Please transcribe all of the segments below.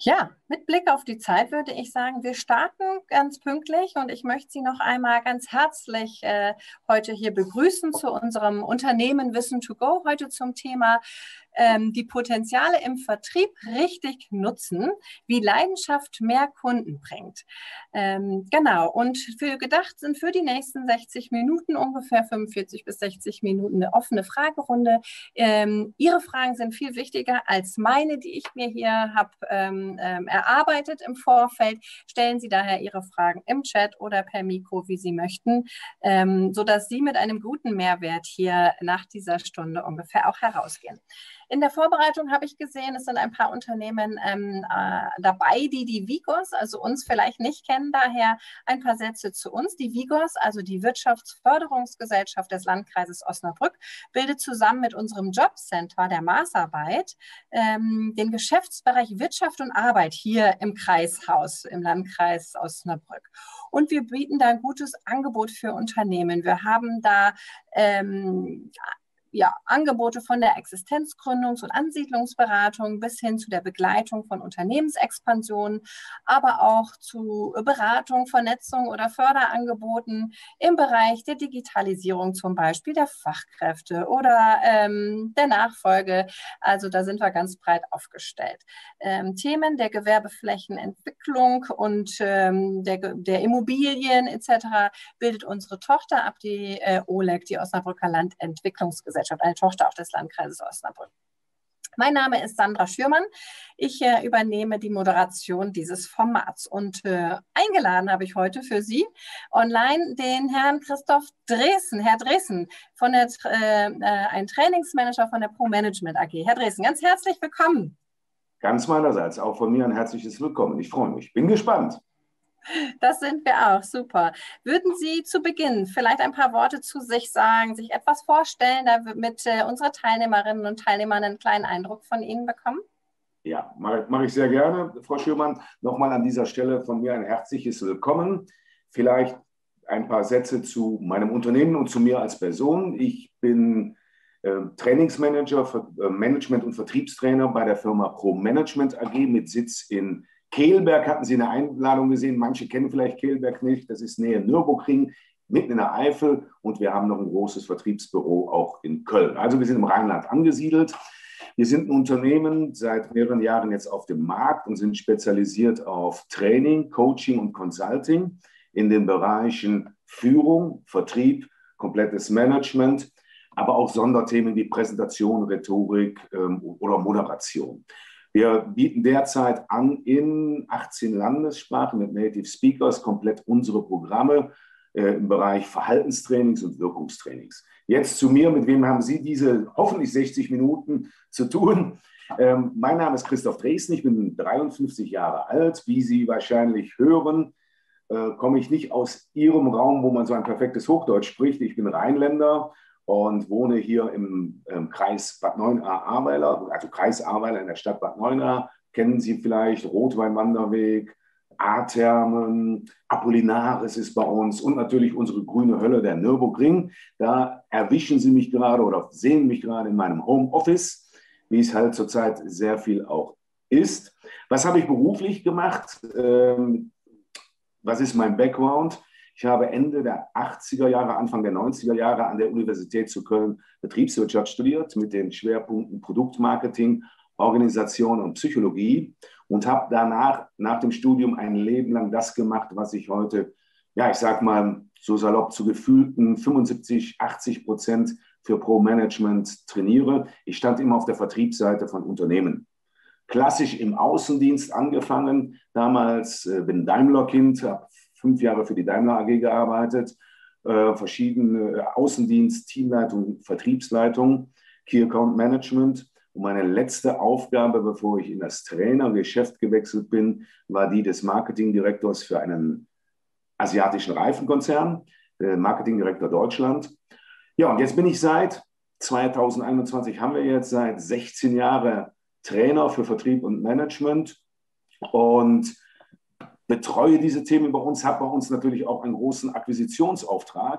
Ja, mit Blick auf die Zeit würde ich sagen, wir starten ganz pünktlich und ich möchte Sie noch einmal ganz herzlich heute hier begrüßen zu unserem Unternehmen Wissen to Go, heute zum Thema die Potenziale im Vertrieb richtig nutzen, wie Leidenschaft mehr Kunden bringt. Genau, und für gedacht sind für die nächsten 60 Minuten, ungefähr 45 bis 60 Minuten, eine offene Fragerunde. Ihre Fragen sind viel wichtiger als meine, die ich mir hier habe erarbeitet im Vorfeld. Stellen Sie daher Ihre Fragen im Chat oder per Mikro, wie Sie möchten, sodass Sie mit einem guten Mehrwert hier nach dieser Stunde ungefähr auch herausgehen. In der Vorbereitung habe ich gesehen, es sind ein paar Unternehmen dabei, die Vigos, also uns vielleicht nicht kennen. Daher ein paar Sätze zu uns. Die Vigos, also die Wirtschaftsförderungsgesellschaft des Landkreises Osnabrück, bildet zusammen mit unserem Jobcenter der Maßarbeit den Geschäftsbereich Wirtschaft und Arbeit hier im Kreishaus, im Landkreis Osnabrück. Und wir bieten da ein gutes Angebot für Unternehmen. Wir haben da Angebote von der Existenzgründungs- und Ansiedlungsberatung bis hin zu der Begleitung von Unternehmensexpansionen, aber auch zu Beratung, Vernetzung oder Förderangeboten im Bereich der Digitalisierung, zum Beispiel der Fachkräfte oder der Nachfolge. Also da sind wir ganz breit aufgestellt. Themen der Gewerbeflächenentwicklung und der Immobilien etc. bildet unsere Tochter ab, die OLEG, die Osnabrücker Landentwicklungsgesellschaft, eine Tochter auch des Landkreises Osnabrück. Mein Name ist Sandra Schürmann. Ich übernehme die Moderation dieses Formats und eingeladen habe ich heute für Sie online den Herrn Christoph Dresen. Herr Dresen, ein Trainingsmanager von der Pro Management AG. Herr Dresen, ganz herzlich willkommen. Ganz meinerseits, auch von mir ein herzliches Willkommen. Ich freue mich, bin gespannt. Das sind wir auch, super. Würden Sie zu Beginn vielleicht ein paar Worte zu sich sagen, sich etwas vorstellen, damit unsere Teilnehmerinnen und Teilnehmer einen kleinen Eindruck von Ihnen bekommen? Ja, mache ich sehr gerne, Frau Schürmann. Nochmal an dieser Stelle von mir ein herzliches Willkommen. Vielleicht ein paar Sätze zu meinem Unternehmen und zu mir als Person. Ich bin Trainingsmanager, Management- und Vertriebstrainer bei der Firma Pro Management AG mit Sitz in Kehlberg. Hatten Sie eine Einladung gesehen? Manche kennen vielleicht Kehlberg nicht. Das ist Nähe Nürburgring, mitten in der Eifel. Und wir haben noch ein großes Vertriebsbüro auch in Köln. Also wir sind im Rheinland angesiedelt. Wir sind ein Unternehmen seit mehreren Jahren jetzt auf dem Markt und sind spezialisiert auf Training, Coaching und Consulting in den Bereichen Führung, Vertrieb, komplettes Management, aber auch Sonderthemen wie Präsentation, Rhetorik oder Moderation. Wir bieten derzeit an in 18 Landessprachen mit Native Speakers komplett unsere Programme im Bereich Verhaltenstrainings und Wirkungstrainings. Jetzt zu mir, mit wem haben Sie diese hoffentlich 60 Minuten zu tun? Mein Name ist Christoph Dresen, ich bin 53 Jahre alt. Wie Sie wahrscheinlich hören, komme ich nicht aus Ihrem Raum, wo man so ein perfektes Hochdeutsch spricht. Ich bin Rheinländer und wohne hier im Kreis Bad Neuenahr-Ahrweiler, also Kreis Ahrweiler in der Stadt Bad Neuenahr. Kennen Sie vielleicht Rotweinwanderweg, A-Thermen, Apollinaris ist bei uns und natürlich unsere grüne Hölle, der Nürburgring. Da erwischen Sie mich gerade oder sehen mich gerade in meinem Homeoffice, wie es halt zurzeit sehr viel auch ist. Was habe ich beruflich gemacht? Was ist mein Background? Ich habe Ende der 80er Jahre, Anfang der 90er Jahre an der Universität zu Köln Betriebswirtschaft studiert mit den Schwerpunkten Produktmarketing, Organisation und Psychologie und habe danach, nach dem Studium, ein Leben lang das gemacht, was ich heute, ja, ich sag mal so salopp zu gefühlten 75-80% für Pro Management trainiere. Ich stand immer auf der Vertriebsseite von Unternehmen. Klassisch im Außendienst angefangen, damals bin Daimler-Kind, habe 5 Jahre für die Daimler AG gearbeitet, verschiedene Außendienst, Teamleitung, Vertriebsleitung, Key Account Management. Und meine letzte Aufgabe, bevor ich in das Trainergeschäft gewechselt bin, war die des Marketingdirektors für einen asiatischen Reifenkonzern, Marketingdirektor Deutschland. Ja, und jetzt bin ich seit 2021, haben wir jetzt seit 16 Jahren Trainer für Vertrieb und Management und betreue diese Themen bei uns, habe bei uns natürlich auch einen großen Akquisitionsauftrag,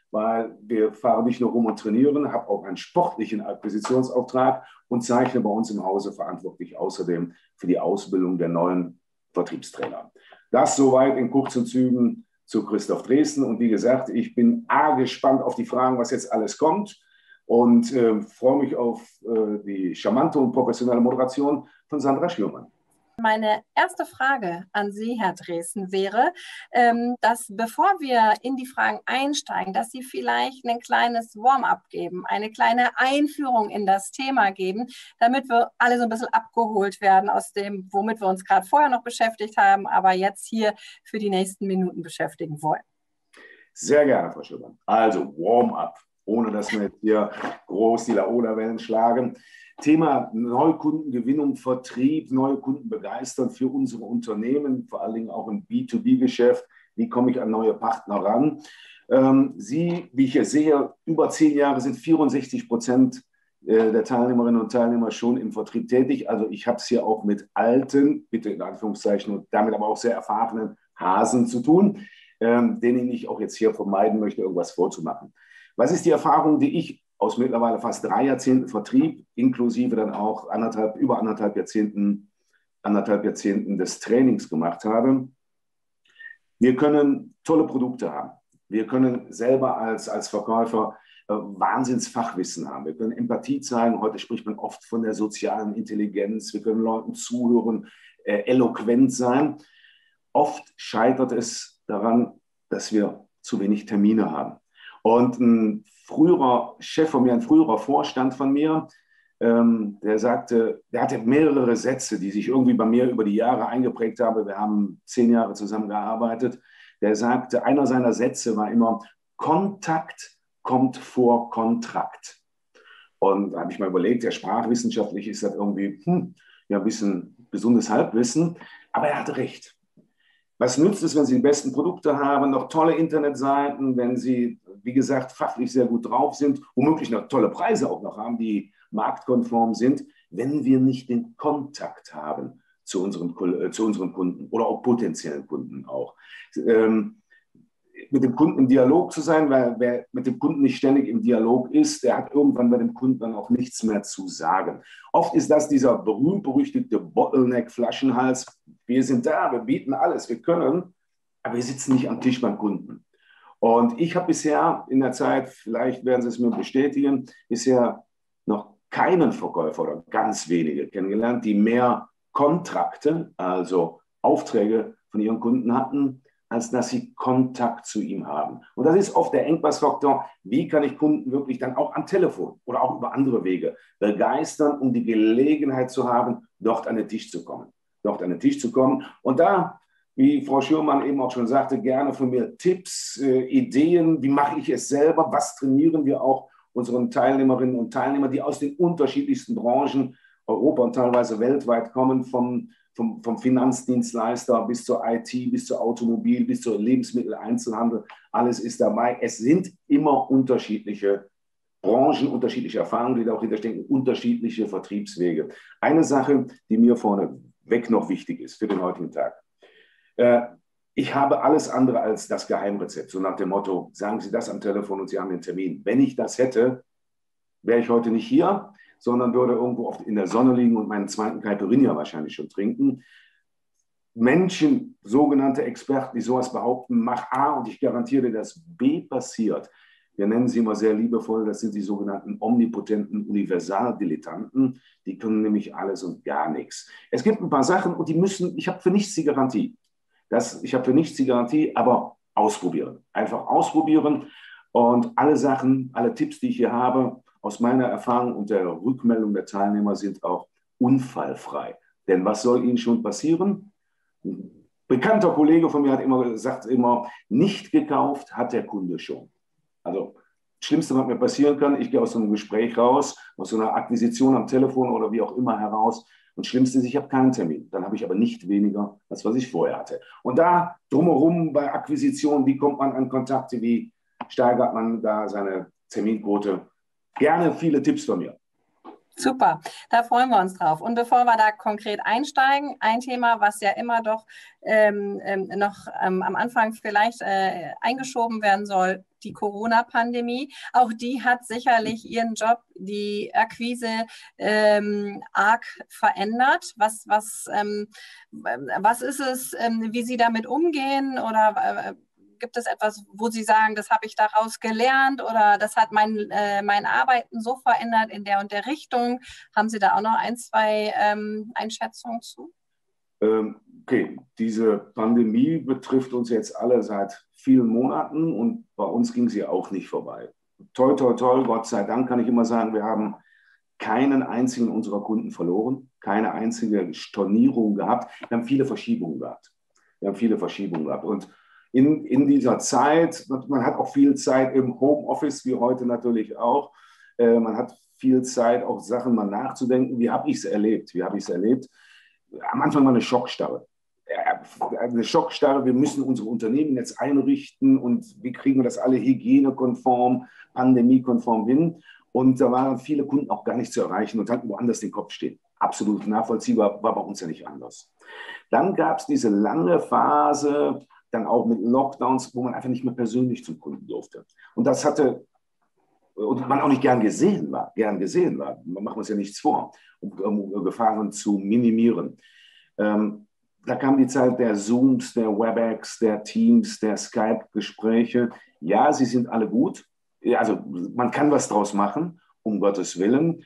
weil wir fahren nicht nur rum und trainieren, habe auch einen sportlichen Akquisitionsauftrag und zeichne bei uns im Hause verantwortlich außerdem für die Ausbildung der neuen Vertriebstrainer. Das soweit in kurzen Zügen zu Christoph Dresden. Und wie gesagt, ich bin gespannt auf die Fragen, was jetzt alles kommt und freue mich auf die charmante und professionelle Moderation von Sandra Schürmann. Meine erste Frage an Sie, Herr Dresden, wäre, dass bevor wir in die Fragen einsteigen, dass Sie vielleicht ein kleines Warm-up geben, eine kleine Einführung in das Thema geben, damit wir alle so ein bisschen abgeholt werden aus dem, womit wir uns gerade vorher noch beschäftigt haben, aber jetzt hier für die nächsten Minuten beschäftigen wollen. Sehr gerne, Frau Schürmann. Also Warm-up, ohne dass wir jetzt hier groß die Laola-Wellen schlagen. Thema Neukundengewinnung, Vertrieb, neue Kunden begeistern für unsere Unternehmen, vor allen Dingen auch im B2B-Geschäft. Wie komme ich an neue Partner ran? Sie, wie ich hier sehe, über 10 Jahre sind 64% der Teilnehmerinnen und Teilnehmer schon im Vertrieb tätig. Also ich habe es hier auch mit alten, bitte in Anführungszeichen, und damit aber auch sehr erfahrenen Hasen zu tun, denen ich auch jetzt hier vermeiden möchte, irgendwas vorzumachen. Was ist die Erfahrung, die ich aus mittlerweile fast 3 Jahrzehnten Vertrieb, inklusive dann auch über anderthalb Jahrzehnten des Trainings gemacht habe? Wir können tolle Produkte haben. Wir können selber als Verkäufer Wahnsinnsfachwissen haben. Wir können Empathie zeigen. Heute spricht man oft von der sozialen Intelligenz. Wir können Leuten zuhören, eloquent sein. Oft scheitert es daran, dass wir zu wenig Termine haben. Und ein früherer Chef von mir, ein früherer Vorstand von mir, der sagte, der hatte mehrere Sätze, die sich irgendwie bei mir über die Jahre eingeprägt haben. Wir haben 10 Jahre zusammengearbeitet. Der sagte, einer seiner Sätze war immer, Kontakt kommt vor Kontrakt. Und da habe ich mal überlegt, ja, sprachwissenschaftlich ist das irgendwie ja, ein bisschen gesundes Halbwissen. Aber er hatte recht. Was nützt es, wenn Sie die besten Produkte haben, noch tolle Internetseiten, wenn Sie, wie gesagt, fachlich sehr gut drauf sind, womöglich noch tolle Preise auch noch haben, die marktkonform sind, wenn wir nicht den Kontakt haben zu unseren Kunden oder auch potenziellen Kunden auch. Mit dem Kunden im Dialog zu sein, weil wer mit dem Kunden nicht ständig im Dialog ist, der hat irgendwann bei dem Kunden dann auch nichts mehr zu sagen. Oft ist das dieser berühmt-berüchtigte Bottleneck-Flaschenhals. Wir sind da, wir bieten alles, wir können, aber wir sitzen nicht am Tisch beim Kunden. Und ich habe bisher in der Zeit, vielleicht werden Sie es mir bestätigen, bisher noch keinen Verkäufer oder ganz wenige kennengelernt, die mehr Kontrakte, also Aufträge von ihren Kunden hatten, als dass sie Kontakt zu ihm haben. Und das ist oft der Engpassfaktor, wie kann ich Kunden wirklich dann auch am Telefon oder auch über andere Wege begeistern, um die Gelegenheit zu haben, dort an den Tisch zu kommen. Und da, wie Frau Schürmann eben auch schon sagte, gerne von mir Tipps, Ideen, wie mache ich es selber, was trainieren wir auch unseren Teilnehmerinnen und Teilnehmern, die aus den unterschiedlichsten Branchen, Europa und teilweise weltweit kommen, vom Finanzdienstleister bis zur IT, bis zur Automobil, bis zur Lebensmitteleinzelhandel. Alles ist dabei. Es sind immer unterschiedliche Branchen, unterschiedliche Erfahrungen, die da auch hinterstecken, unterschiedliche Vertriebswege. Eine Sache, die mir vorneweg noch wichtig ist für den heutigen Tag. Ich habe alles andere als das Geheimrezept. So nach dem Motto, sagen Sie das am Telefon und Sie haben den Termin. Wenn ich das hätte, wäre ich heute nicht hier, sondern würde irgendwo oft in der Sonne liegen und meinen zweiten Caipirinha wahrscheinlich schon trinken. Menschen, sogenannte Experten, die sowas behaupten, mach A und ich garantiere dir, dass B passiert. Wir nennen sie immer sehr liebevoll, das sind die sogenannten omnipotenten Universaldilettanten. Die können nämlich alles und gar nichts. Es gibt ein paar Sachen und ich habe für nichts die Garantie. Aber ausprobieren. Einfach ausprobieren und alle Sachen, alle Tipps, die ich hier habe, aus meiner Erfahrung und der Rückmeldung der Teilnehmer sind auch unfallfrei. Denn was soll ihnen schon passieren? Ein bekannter Kollege von mir hat immer gesagt, nicht gekauft hat der Kunde schon. Also das Schlimmste, was mir passieren kann, ich gehe aus so einem Gespräch raus, aus so einer Akquisition am Telefon oder wie auch immer heraus. Und das Schlimmste ist, ich habe keinen Termin. Dann habe ich aber nicht weniger, als was ich vorher hatte. Und da drumherum bei Akquisitionen, wie kommt man an Kontakte, wie steigert man da seine Terminquote? Gerne viele Tipps von mir. Super, da freuen wir uns drauf. Und bevor wir da konkret einsteigen, ein Thema, was ja immer doch noch am Anfang vielleicht eingeschoben werden soll, die Corona-Pandemie. Auch die hat sicherlich ihren Job, die Akquise arg verändert. Was ist es, wie Sie damit umgehen oder gibt es etwas, wo Sie sagen, das habe ich daraus gelernt oder das hat mein Arbeiten so verändert in der und der Richtung? Haben Sie da auch noch ein, zwei Einschätzungen zu? Okay, diese Pandemie betrifft uns jetzt alle seit vielen Monaten und bei uns ging sie auch nicht vorbei. Toi, toi, toi, Gott sei Dank kann ich immer sagen, wir haben keinen einzigen unserer Kunden verloren, keine einzige Stornierung gehabt. Wir haben viele Verschiebungen gehabt. Und in dieser Zeit, man hat auch viel Zeit im Homeoffice, wie heute natürlich auch. Man hat viel Zeit, auch Sachen mal nachzudenken. Wie habe ich es erlebt? Am Anfang war eine Schockstarre. Eine Schockstarre, wir müssen unsere Unternehmen jetzt einrichten und wie kriegen wir das alle hygienekonform, pandemiekonform hin? Und da waren viele Kunden auch gar nicht zu erreichen und hatten woanders den Kopf stehen. Absolut nachvollziehbar, war bei uns ja nicht anders. Dann gab es diese lange Phase, dann auch mit Lockdowns, wo man einfach nicht mehr persönlich zum Kunden durfte. Und das hatte, und man auch nicht gern gesehen war. Man macht uns ja nichts vor, um Gefahren zu minimieren. Da kam die Zeit der Zooms, der WebEx, der Teams, der Skype-Gespräche. Ja, sie sind alle gut. Also man kann was draus machen, um Gottes Willen.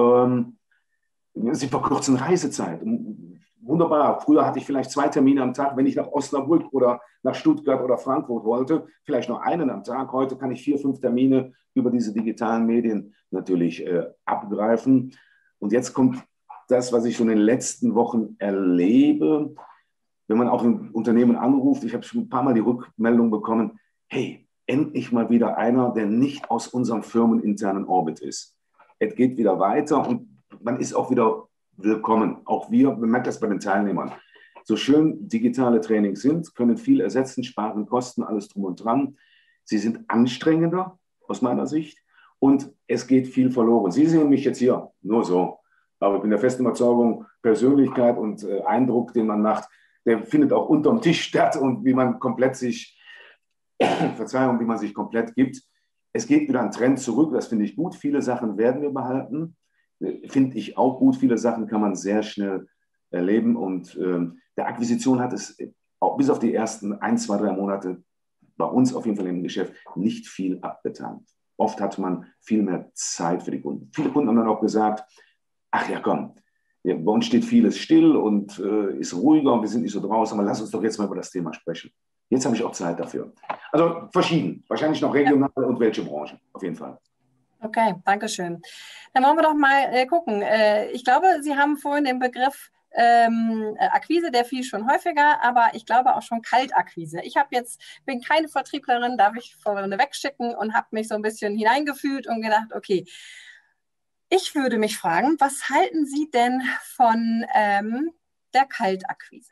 Sie verkürzen Reisezeit. Wunderbar. Früher hatte ich vielleicht 2 Termine am Tag, wenn ich nach Osnabrück oder nach Stuttgart oder Frankfurt wollte, vielleicht noch einen am Tag. Heute kann ich 4, 5 Termine über diese digitalen Medien natürlich abgreifen. Und jetzt kommt das, was ich schon in den letzten Wochen erlebe, wenn man auch im Unternehmen anruft. Ich habe schon ein paar Mal die Rückmeldung bekommen, hey, endlich mal wieder einer, der nicht aus unserem firmeninternen Orbit ist. Es geht wieder weiter und man ist auch wieder willkommen. Auch wir, man merkt das bei den Teilnehmern. So schön digitale Trainings sind, können viel ersetzen, sparen Kosten, alles drum und dran. Sie sind anstrengender aus meiner Sicht und es geht viel verloren. Sie sehen mich jetzt hier nur so, aber ich bin der festen Überzeugung, Persönlichkeit und Eindruck, den man macht, der findet auch unterm Tisch statt und wie man komplett sich, Verzeihung, wie man sich komplett gibt. Es geht wieder ein Trend zurück, das finde ich gut. Viele Sachen werden wir behalten. Finde ich auch gut. Viele Sachen kann man sehr schnell erleben und der Akquisition hat es auch bis auf die ersten 1, 2, 3 Monate bei uns auf jeden Fall im Geschäft nicht viel abgetan. Oft hatte man viel mehr Zeit für die Kunden. Viele Kunden haben dann auch gesagt, ach ja komm, ja, bei uns steht vieles still und ist ruhiger und wir sind nicht so draußen, aber lass uns doch jetzt mal über das Thema sprechen. Jetzt habe ich auch Zeit dafür. Also verschieden, wahrscheinlich noch regional und welche Branchen, auf jeden Fall. Okay, danke schön. Dann wollen wir doch mal gucken. Ich glaube, Sie haben vorhin den Begriff Akquise, der fiel schon häufiger, aber ich glaube auch schon Kaltakquise. Bin keine Vertrieblerin, darf ich vorne wegschicken und habe mich so ein bisschen hineingefühlt und gedacht, okay, ich würde mich fragen, was halten Sie denn von der Kaltakquise?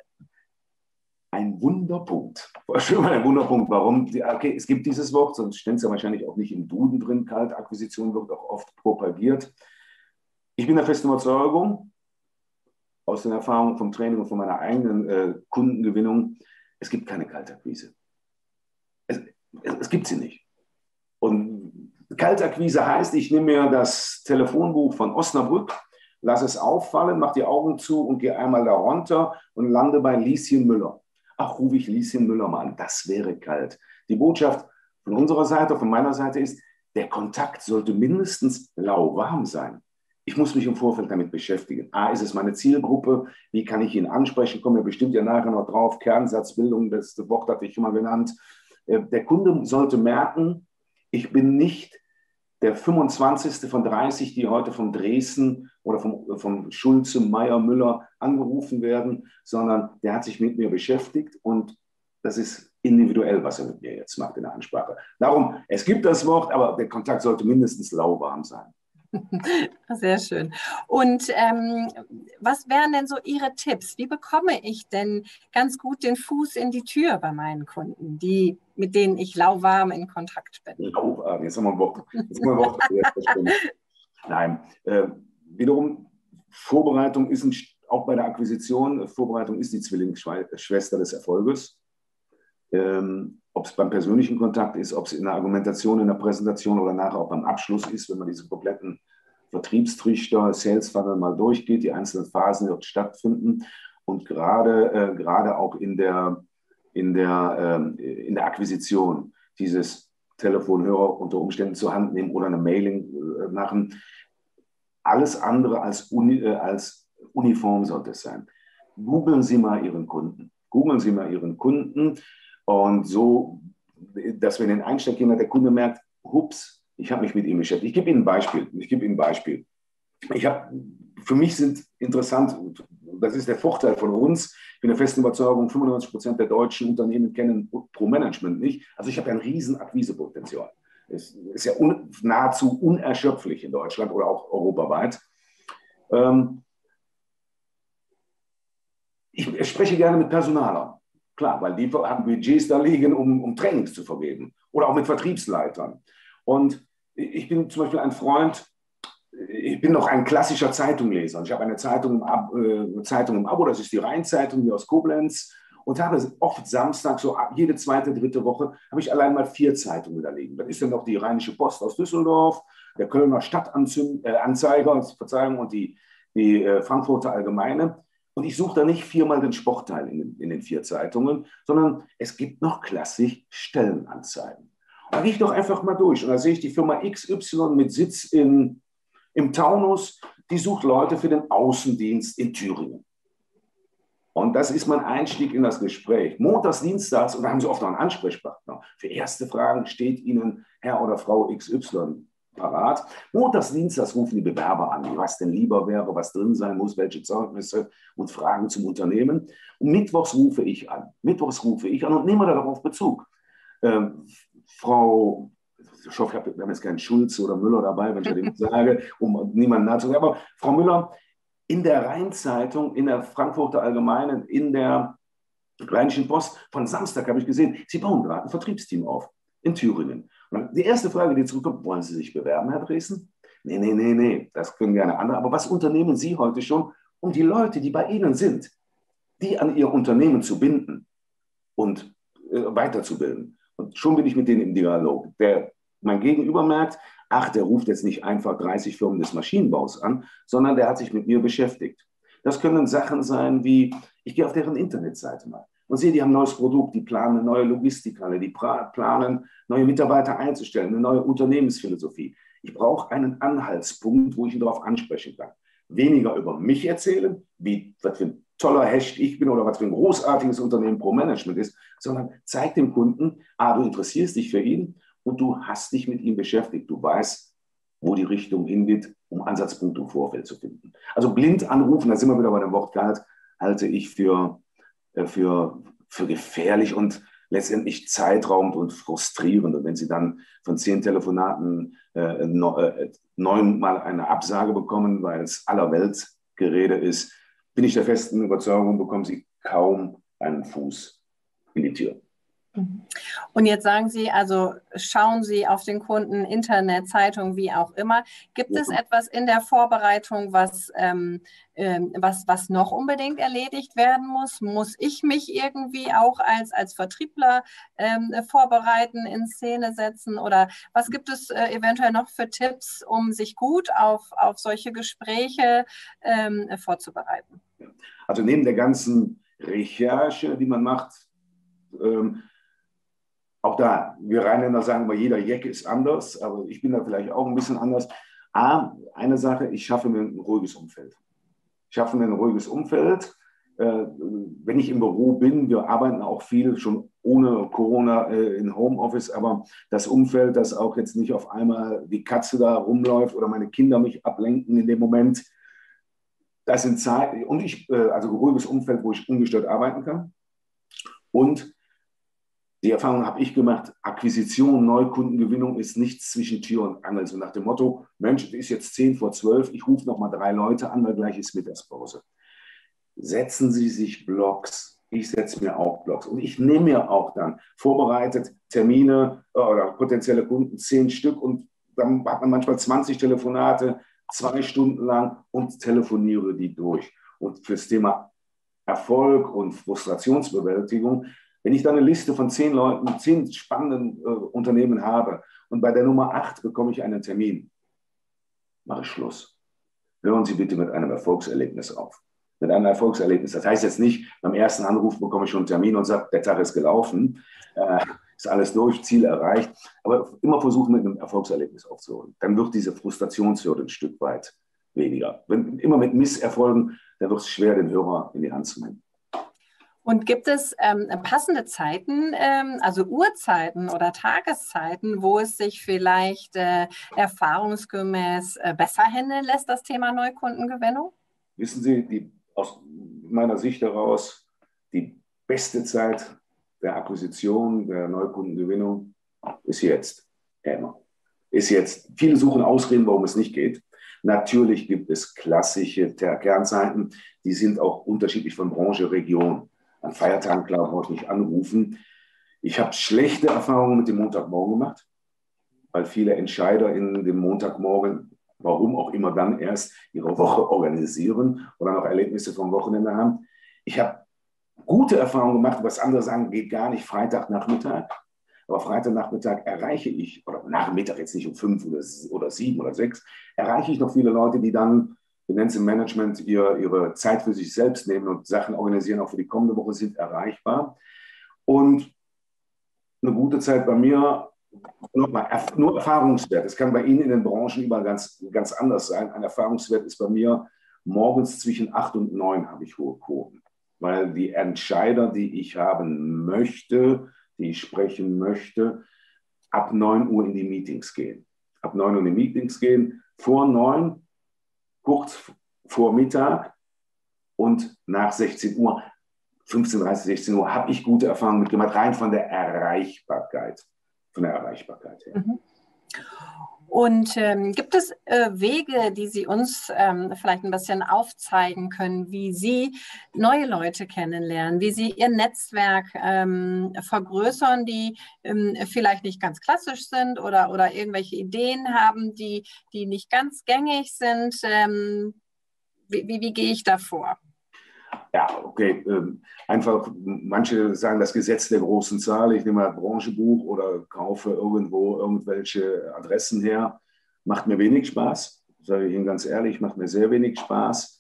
Ein Wunderpunkt. Schon mal ein Wunderpunkt. Warum? Okay, es gibt dieses Wort, sonst steht es ja wahrscheinlich auch nicht im Duden drin. Kaltakquisition wird auch oft propagiert. Ich bin der festen Überzeugung, aus den Erfahrungen vom Training und von meiner eigenen Kundengewinnung, es gibt keine Kaltakquise. Es gibt sie nicht. Und Kaltakquise heißt, ich nehme mir das Telefonbuch von Osnabrück, lasse es auffallen, mache die Augen zu und gehe einmal da runter und lande bei Lieschen Müller. Ach, rufe ich Lieschen Müller mal an. Das wäre kalt. Die Botschaft von unserer Seite, von meiner Seite ist, der Kontakt sollte mindestens lauwarm sein. Ich muss mich im Vorfeld damit beschäftigen. A, ist es meine Zielgruppe? Wie kann ich ihn ansprechen? Kommen wir bestimmt ja nachher noch drauf. Kernsatzbildung, das Wort hatte ich schon mal genannt. Der Kunde sollte merken, ich bin nicht der 25. von 30, die heute von Dresden oder vom Schulze, Meier, Müller angerufen werden, sondern der hat sich mit mir beschäftigt und das ist individuell, was er mit mir jetzt macht in der Ansprache. Darum, es gibt das Wort, aber der Kontakt sollte mindestens lauwarm sein. Sehr schön. Und was wären denn so Ihre Tipps? Wie bekomme ich denn ganz gut den Fuß in die Tür bei meinen Kunden, mit denen ich lauwarm in Kontakt bin? Lauwarm, jetzt haben wir ein Wort. Nein, wiederum, Vorbereitung ist auch bei der Akquisition, Vorbereitung ist die Zwillingsschwester des Erfolges. Ob es beim persönlichen Kontakt ist, ob es in der Argumentation, in der Präsentation oder nachher auch beim Abschluss ist, wenn man diese kompletten Vertriebstrichter, Sales Funnel mal durchgeht, die einzelnen Phasen dort stattfinden und gerade auch in der Akquisition dieses Telefonhörer unter Umständen zur Hand nehmen oder eine Mailing machen. Alles andere als uniform sollte es sein. Googeln Sie mal Ihren Kunden. Googeln Sie mal Ihren Kunden und so, dass wenn ein Einstieg jemand, der Kunde merkt, hups, ich habe mich mit ihm beschäftigt. Ich gebe Ihnen ein Beispiel. Für mich sind interessant, das ist der Vorteil von uns, ich bin der festen Überzeugung, 95% der deutschen Unternehmen kennen Pro-Management nicht. Also ich habe ja ein riesen Akquisepotenzial. Es ist ja nahezu unerschöpflich in Deutschland oder auch europaweit. Ich spreche gerne mit Personalern. Klar, weil die haben Budgets da liegen, um Trainings zu vergeben. Oder auch mit Vertriebsleitern. Und ich bin zum Beispiel ein Freund, ich bin noch ein klassischer Zeitungleser. Ich habe eine Zeitung im Abo, das ist die Rheinzeitung hier aus Koblenz. Und habe oft Samstag, so jede zweite, dritte Woche, habe ich allein mal 4 Zeitungen da liegen. Dann ist dann noch die Rheinische Post aus Düsseldorf, der Kölner Stadtanzeiger, Verzeihung, und die Frankfurter Allgemeine. Und ich suche da nicht 4-mal den Sportteil in den 4 Zeitungen, sondern es gibt noch klassisch Stellenanzeigen. Da gehe ich doch einfach mal durch. Und da sehe ich die Firma XY mit Sitz im Taunus, die sucht Leute für den Außendienst in Thüringen. Und das ist mein Einstieg in das Gespräch. Montags, Dienstags, und da haben Sie oft noch einen Ansprechpartner. Für erste Fragen steht Ihnen Herr oder Frau XY parat. Montags, Dienstags rufen die Bewerber an, was denn lieber wäre, was drin sein muss, welche Zeugnisse und Fragen zum Unternehmen. Und mittwochs rufe ich an und nehme darauf Bezug. Frau, ich hoffe, wir haben jetzt keinen Schulz oder Müller dabei, wenn ich dem sage, um niemanden nahe zu sagen, aber Frau Müller, in der Rheinzeitung, in der Frankfurter Allgemeinen, in der Rheinischen Post von Samstag habe ich gesehen, Sie bauen gerade ein Vertriebsteam auf in Thüringen. Und die erste Frage, die zurückkommt, wollen Sie sich bewerben, Herr Dresden? Nee, das können gerne andere. Aber was unternehmen Sie heute schon, um die Leute, die bei Ihnen sind, die an Ihr Unternehmen zu binden und weiterzubilden? Und schon bin ich mit denen im Dialog. Mein Gegenüber merkt, ach, der ruft jetzt nicht einfach 30 Firmen des Maschinenbaus an, sondern der hat sich mit mir beschäftigt. Das können Sachen sein wie, ich gehe auf deren Internetseite mal und sehe, die haben ein neues Produkt, die planen eine neue Logistikhalle, die planen, neue Mitarbeiter einzustellen, eine neue Unternehmensphilosophie. Ich brauche einen Anhaltspunkt, wo ich ihn darauf ansprechen kann. Weniger über mich erzählen, was für ein toller Hecht ich bin oder was für ein großartiges Unternehmen Pro-Management ist, sondern zeig dem Kunden, du interessierst dich für ihn und du hast dich mit ihm beschäftigt. Du weißt, wo die Richtung hingeht, um Ansatzpunkte im Vorfeld zu finden. Also blind anrufen, da sind wir wieder bei dem Wort Gehalt, halte ich für gefährlich und letztendlich zeitraubend und frustrierend. Und wenn Sie dann von 10 Telefonaten 9-mal eine Absage bekommen, weil es aller Weltgerede ist, bin ich der festen Überzeugung, bekommen Sie kaum einen Fuß in die Tür. Und jetzt sagen Sie, also schauen Sie auf den Kunden, Internet, Zeitung, wie auch immer. Gibt es etwas in der Vorbereitung, was noch unbedingt erledigt werden muss? Muss ich mich irgendwie auch als Vertriebler vorbereiten, in Szene setzen? Oder was gibt es eventuell noch für Tipps, um sich gut auf solche Gespräche vorzubereiten? Also neben der ganzen Recherche, die man macht, auch da, wir Rheinländer sagen immer, jeder Jeck ist anders, aber ich bin da vielleicht auch ein bisschen anders. Eine Sache, ich schaffe mir ein ruhiges Umfeld. Wenn ich im Büro bin, wir arbeiten auch viel schon ohne Corona in Homeoffice, aber das Umfeld, dass auch jetzt nicht auf einmal die Katze da rumläuft oder meine Kinder mich ablenken in dem Moment, das sind Zeiten, und also ein ruhiges Umfeld, wo ich ungestört arbeiten kann. Und die Erfahrung habe ich gemacht, Akquisition, Neukundengewinnung ist nichts zwischen Tür und Angel. So nach dem Motto, Mensch, es ist jetzt 10:12, ich rufe noch mal 3 Leute an, weil gleich ist Mittagspause. Setzen Sie sich Blocks. Ich setze mir auch Blocks. Und ich nehme mir auch dann vorbereitet Termine oder potenzielle Kunden, 10 Stück. Und dann hat man manchmal 20 Telefonate 2 Stunden lang und telefoniere die durch. Und fürs Thema Erfolg und Frustrationsbewältigung, wenn ich dann eine Liste von 10 Leuten, 10 spannenden Unternehmen habe und bei der Nummer 8 bekomme ich einen Termin, mache ich Schluss. Hören Sie bitte mit einem Erfolgserlebnis auf. Mit einem Erfolgserlebnis. Das heißt jetzt nicht, beim ersten Anruf bekomme ich schon einen Termin und sage, der Tag ist gelaufen, ist alles durch, Ziel erreicht. Aber immer versuchen, mit einem Erfolgserlebnis aufzuholen. Dann wird diese Frustrationshürde ein Stück weit weniger. Wenn immer mit Misserfolgen, dann wird es schwer, den Hörer in die Hand zu nehmen. Und gibt es passende Zeiten, also Uhrzeiten oder Tageszeiten, wo es sich vielleicht erfahrungsgemäß besser handeln lässt, das Thema Neukundengewinnung? Wissen Sie, aus meiner Sicht heraus, die beste Zeit der Akquisition, der Neukundengewinnung ist jetzt. Immer. Ist jetzt. Viele suchen Ausreden, warum es nicht geht. Natürlich gibt es klassische Kernzeiten, die sind auch unterschiedlich von Branche, Region. An Feiertagen, klar, brauche ich nicht anrufen. Ich habe schlechte Erfahrungen mit dem Montagmorgen gemacht, weil viele Entscheider in dem Montagmorgen, warum auch immer, dann erst ihre Woche organisieren oder noch Erlebnisse vom Wochenende haben. Ich habe gute Erfahrungen gemacht, was andere sagen, geht gar nicht, Freitagnachmittag. Aber Freitagnachmittag erreiche ich, oder Nachmittag jetzt nicht um 5 oder 7 oder 6, erreiche ich noch viele Leute, die dann, wir nennen es im Management, ihre Zeit für sich selbst nehmen und Sachen organisieren, auch für die kommende Woche, sind erreichbar. Und eine gute Zeit bei mir, nochmal, nur Erfahrungswert. Das kann bei Ihnen in den Branchen überall ganz, ganz anders sein. Ein Erfahrungswert ist bei mir, morgens zwischen 8 und 9 habe ich hohe Quoten. Weil die Entscheider, die ich haben möchte, die ich sprechen möchte, ab 9 Uhr in die Meetings gehen. Ab 9 Uhr in die Meetings gehen, vor 9, kurz vor Mittag und nach 16 Uhr, 15:30, 16 Uhr, habe ich gute Erfahrungen mitgemacht, rein von der Erreichbarkeit. Von der Erreichbarkeit her. Mhm. Und gibt es Wege, die Sie uns vielleicht ein bisschen aufzeigen können, wie Sie neue Leute kennenlernen, wie Sie Ihr Netzwerk vergrößern, die vielleicht nicht ganz klassisch sind oder irgendwelche Ideen haben, die nicht ganz gängig sind? Wie gehe ich da vor? Ja, okay. Einfach, manche sagen das Gesetz der großen Zahl. Ich nehme ein Branchenbuch oder kaufe irgendwo irgendwelche Adressen her. Macht mir wenig Spaß, sage ich Ihnen ganz ehrlich, macht mir sehr wenig Spaß,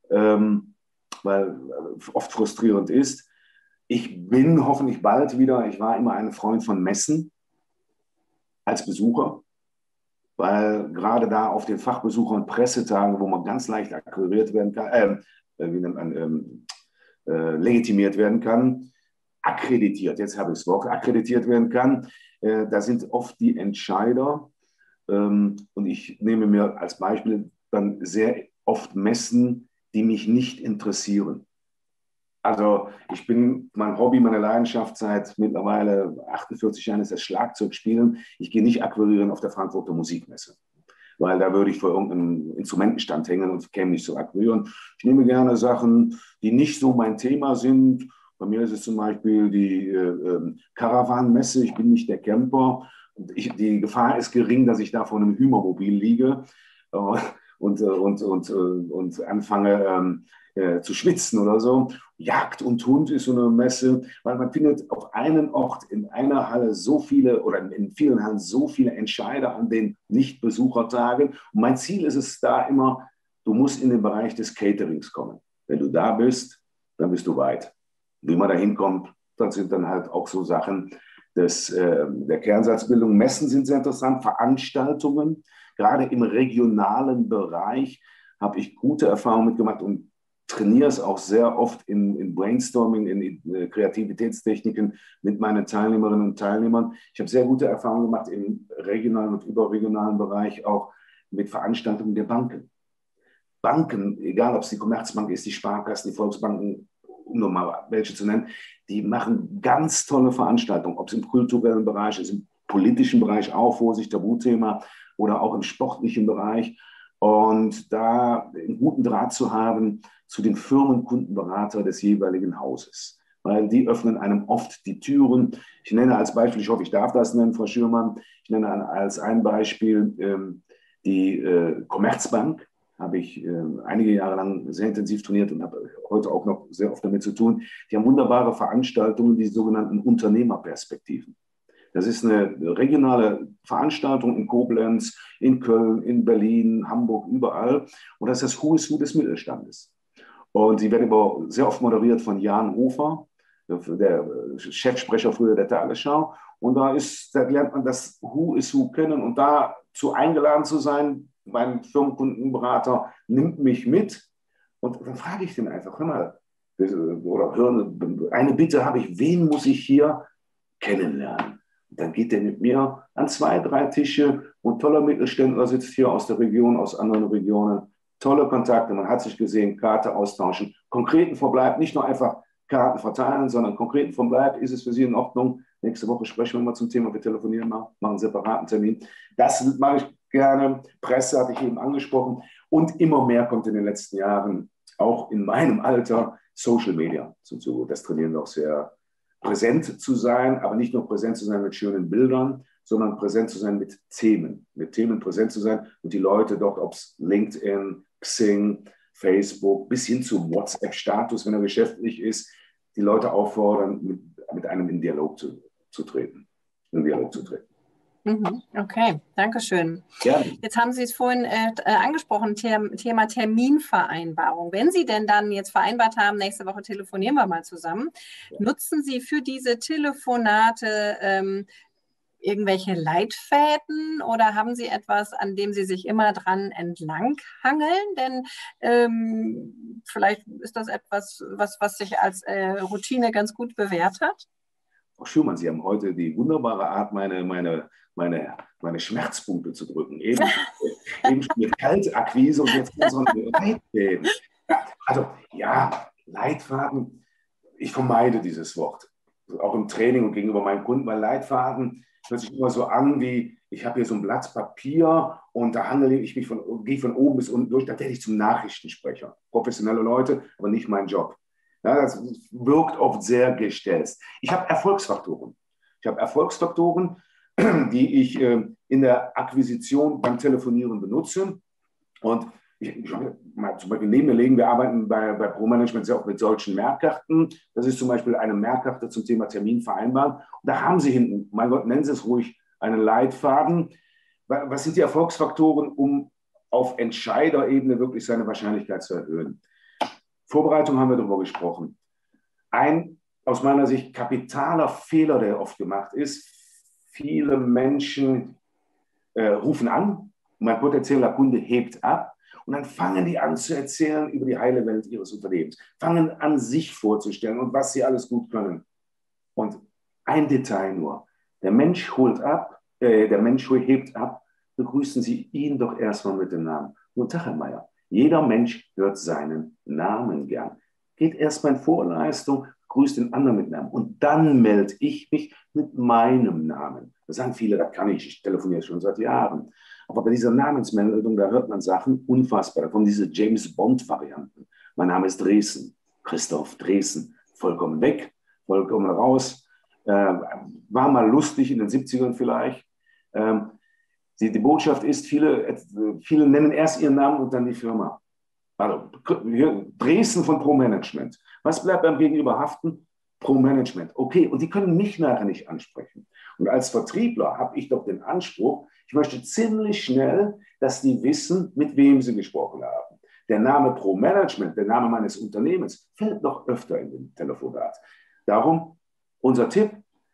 weil oft frustrierend ist. Ich bin hoffentlich bald wieder, ich war immer ein Freund von Messen als Besucher, weil gerade da auf den Fachbesucher- und Pressetagen, wo man ganz leicht akquiriert werden kann, wie nennt man, legitimiert werden kann, akkreditiert, jetzt habe ich das Wort, akkreditiert werden kann. Da sind oft die Entscheider, und ich nehme mir als Beispiel dann sehr oft Messen, die mich nicht interessieren. Also mein Hobby, meine Leidenschaft seit mittlerweile 48 Jahren ist das Schlagzeugspielen. Ich gehe nicht akquirieren auf der Frankfurter Musikmesse, weil da würde ich vor irgendeinem Instrumentenstand hängen und käme nicht zu akquirieren. Ich nehme gerne Sachen, die nicht so mein Thema sind. Bei mir ist es zum Beispiel die Caravan-Messe. Ich bin nicht der Camper. Die Gefahr ist gering, dass ich da vor einem Hymermobil liege und anfange zu schwitzen oder so. Jagd und Hund ist so eine Messe, weil man findet auf einem Ort in einer Halle so viele oder in vielen Hallen so viele Entscheider an den Nicht-Besuchertagen. Und mein Ziel ist es da immer, du musst in den Bereich des Caterings kommen. Wenn du da bist, dann bist du weit. Wie man da hinkommt, das sind dann halt auch so Sachen der Kernsatzbildung. Messen sind sehr interessant, Veranstaltungen, gerade im regionalen Bereich habe ich gute Erfahrungen mitgemacht und trainiere es auch sehr oft in Brainstorming, in Kreativitätstechniken mit meinen Teilnehmerinnen und Teilnehmern. Ich habe sehr gute Erfahrungen gemacht im regionalen und überregionalen Bereich, auch mit Veranstaltungen der Banken. Banken, egal ob es die Commerzbank ist, die Sparkassen, die Volksbanken, um nur mal welche zu nennen, die machen ganz tolle Veranstaltungen, ob es im kulturellen Bereich ist, im politischen Bereich auch, Vorsicht, Tabuthema, oder auch im sportlichen Bereich. Und da einen guten Draht zu haben zu den Firmenkundenberater des jeweiligen Hauses. Weil die öffnen einem oft die Türen. Ich nenne als Beispiel, ich hoffe, ich darf das nennen, Frau Schürmann, ich nenne als ein Beispiel Die Commerzbank habe ich einige Jahre lang sehr intensiv trainiert und habe heute auch noch sehr oft damit zu tun. Die haben wunderbare Veranstaltungen, die sogenannten Unternehmerperspektiven. Das ist eine regionale Veranstaltung in Koblenz, in Köln, in Berlin, Hamburg, überall. Und das ist das Who is Who des Mittelstandes. Und sie werden aber sehr oft moderiert von Jan Hofer, der Chefsprecher früher der Tagesschau. Und da lernt man das Who is Who kennen. Und dazu eingeladen zu sein, mein Firmenkundenberater nimmt mich mit. Und dann frage ich den einfach, hör mal, oder hören, eine Bitte habe ich, wen muss ich hier kennenlernen? Und dann geht der mit mir an 2, 3 Tische und toller Mittelständler sitzt hier aus der Region, aus anderen Regionen. Tolle Kontakte, man hat sich gesehen, Karte austauschen, konkreten Verbleib, nicht nur einfach Karten verteilen, sondern konkreten Verbleib. Ist es für Sie in Ordnung? Nächste Woche sprechen wir mal zum Thema, wir telefonieren mal, machen einen separaten Termin. Das mache ich gerne. Presse hatte ich eben angesprochen. Und immer mehr kommt in den letzten Jahren, auch in meinem Alter, Social Media hinzu. Das trainieren wir auch sehr, präsent zu sein, aber nicht nur präsent zu sein mit schönen Bildern, sondern präsent zu sein mit Themen präsent zu sein und die Leute dort, ob es LinkedIn, Xing, Facebook, bis hin zum WhatsApp-Status, wenn er geschäftlich ist, die Leute auffordern, mit einem in Dialog zu treten. Okay, danke schön. Gerne. Jetzt haben Sie es vorhin angesprochen, Thema Terminvereinbarung. Wenn Sie denn dann jetzt vereinbart haben, nächste Woche telefonieren wir mal zusammen, nutzen Sie für diese Telefonate irgendwelche Leitfäden oder haben Sie etwas, an dem Sie sich immer dran entlanghangeln? Denn vielleicht ist das etwas, was sich als Routine ganz gut bewährt hat. Frau Schürmann, Sie haben heute die wunderbare Art, meine Schmerzpunkte zu drücken. Eben schon mit Kaltakquise und jetzt so ein Leitfäden. Also ja, Leitfaden, ich vermeide dieses Wort. Auch im Training und gegenüber meinen Kunden, weil Leitfaden hört sich immer so an wie, ich habe hier so ein Blatt Papier und da handle ich mich gehe von oben bis unten durch, da werde ich zum Nachrichtensprecher. Professionelle Leute, aber nicht mein Job. Ja, das wirkt oft sehr gestellt. Ich habe Erfolgsfaktoren. Die ich in der Akquisition beim Telefonieren benutze. Und zum Beispiel neben mir legen, wir arbeiten bei ProManagement sehr oft mit solchen Merkkarten. Das ist zum Beispiel eine Merkkarte zum Thema Termin vereinbaren. Und da haben Sie hinten, mein Gott, nennen Sie es ruhig, einen Leitfaden. Was sind die Erfolgsfaktoren, um auf Entscheiderebene wirklich seine Wahrscheinlichkeit zu erhöhen? Vorbereitung haben wir darüber gesprochen. Ein aus meiner Sicht kapitaler Fehler, der oft gemacht ist, viele Menschen rufen an, mein potenzieller Kunde hebt ab und dann fangen die an zu erzählen über die heile Welt ihres Unternehmens, fangen an, sich vorzustellen und was sie alles gut können. Und ein Detail nur, der Mensch hebt ab, begrüßen Sie ihn doch erstmal mit dem Namen. Guten Tag, Herr Meier. Jeder Mensch hört seinen Namen gern. Geht erstmal in Vorleistung, grüßt den anderen mit Namen. Und dann melde ich mich mit meinem Namen. Da sagen viele, das kann ich telefoniere schon seit Jahren. Aber bei dieser Namensmeldung, da hört man Sachen unfassbar. Da kommen diese James-Bond-Varianten. Mein Name ist Dresen, Christoph Dresen. Vollkommen weg, vollkommen raus. War mal lustig in den 70ern vielleicht. Die Botschaft ist, viele nennen erst ihren Namen und dann die Firma. Also Dresden von ProManagement. Was bleibt beim Gegenüber haften? ProManagement. Okay, und die können mich nachher nicht ansprechen. Und als Vertriebler habe ich doch den Anspruch, ich möchte ziemlich schnell, dass die wissen, mit wem sie gesprochen haben. Der Name ProManagement, der Name meines Unternehmens, fällt noch öfter in den Telefonat. Darum unser Tipp,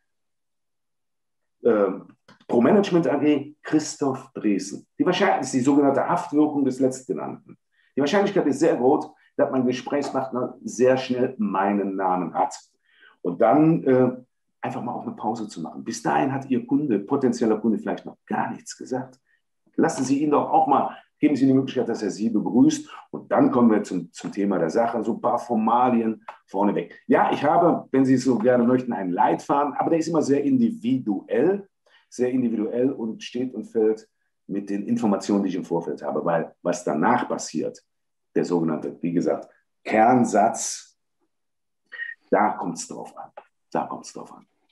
ProManagement AG, Christoph Dresen. Die Wahrscheinlichkeit ist die sogenannte Haftwirkung des Letztgenannten. Die Wahrscheinlichkeit ist sehr groß, dass mein Gesprächspartner sehr schnell meinen Namen hat. Und dann einfach mal auch eine Pause zu machen. Bis dahin hat Ihr potenzieller Kunde vielleicht noch gar nichts gesagt. Lassen Sie ihn doch auch mal, geben Sie ihm die Möglichkeit, dass er Sie begrüßt. Und dann kommen wir zum Thema der Sache, so ein paar Formalien vorneweg. Ja, ich habe, wenn Sie es so gerne möchten, einen Leitfaden, aber der ist immer sehr individuell und steht und fällt mit den Informationen, die ich im Vorfeld habe, weil was danach passiert, der sogenannte, wie gesagt, Kernsatz, da kommt es drauf an.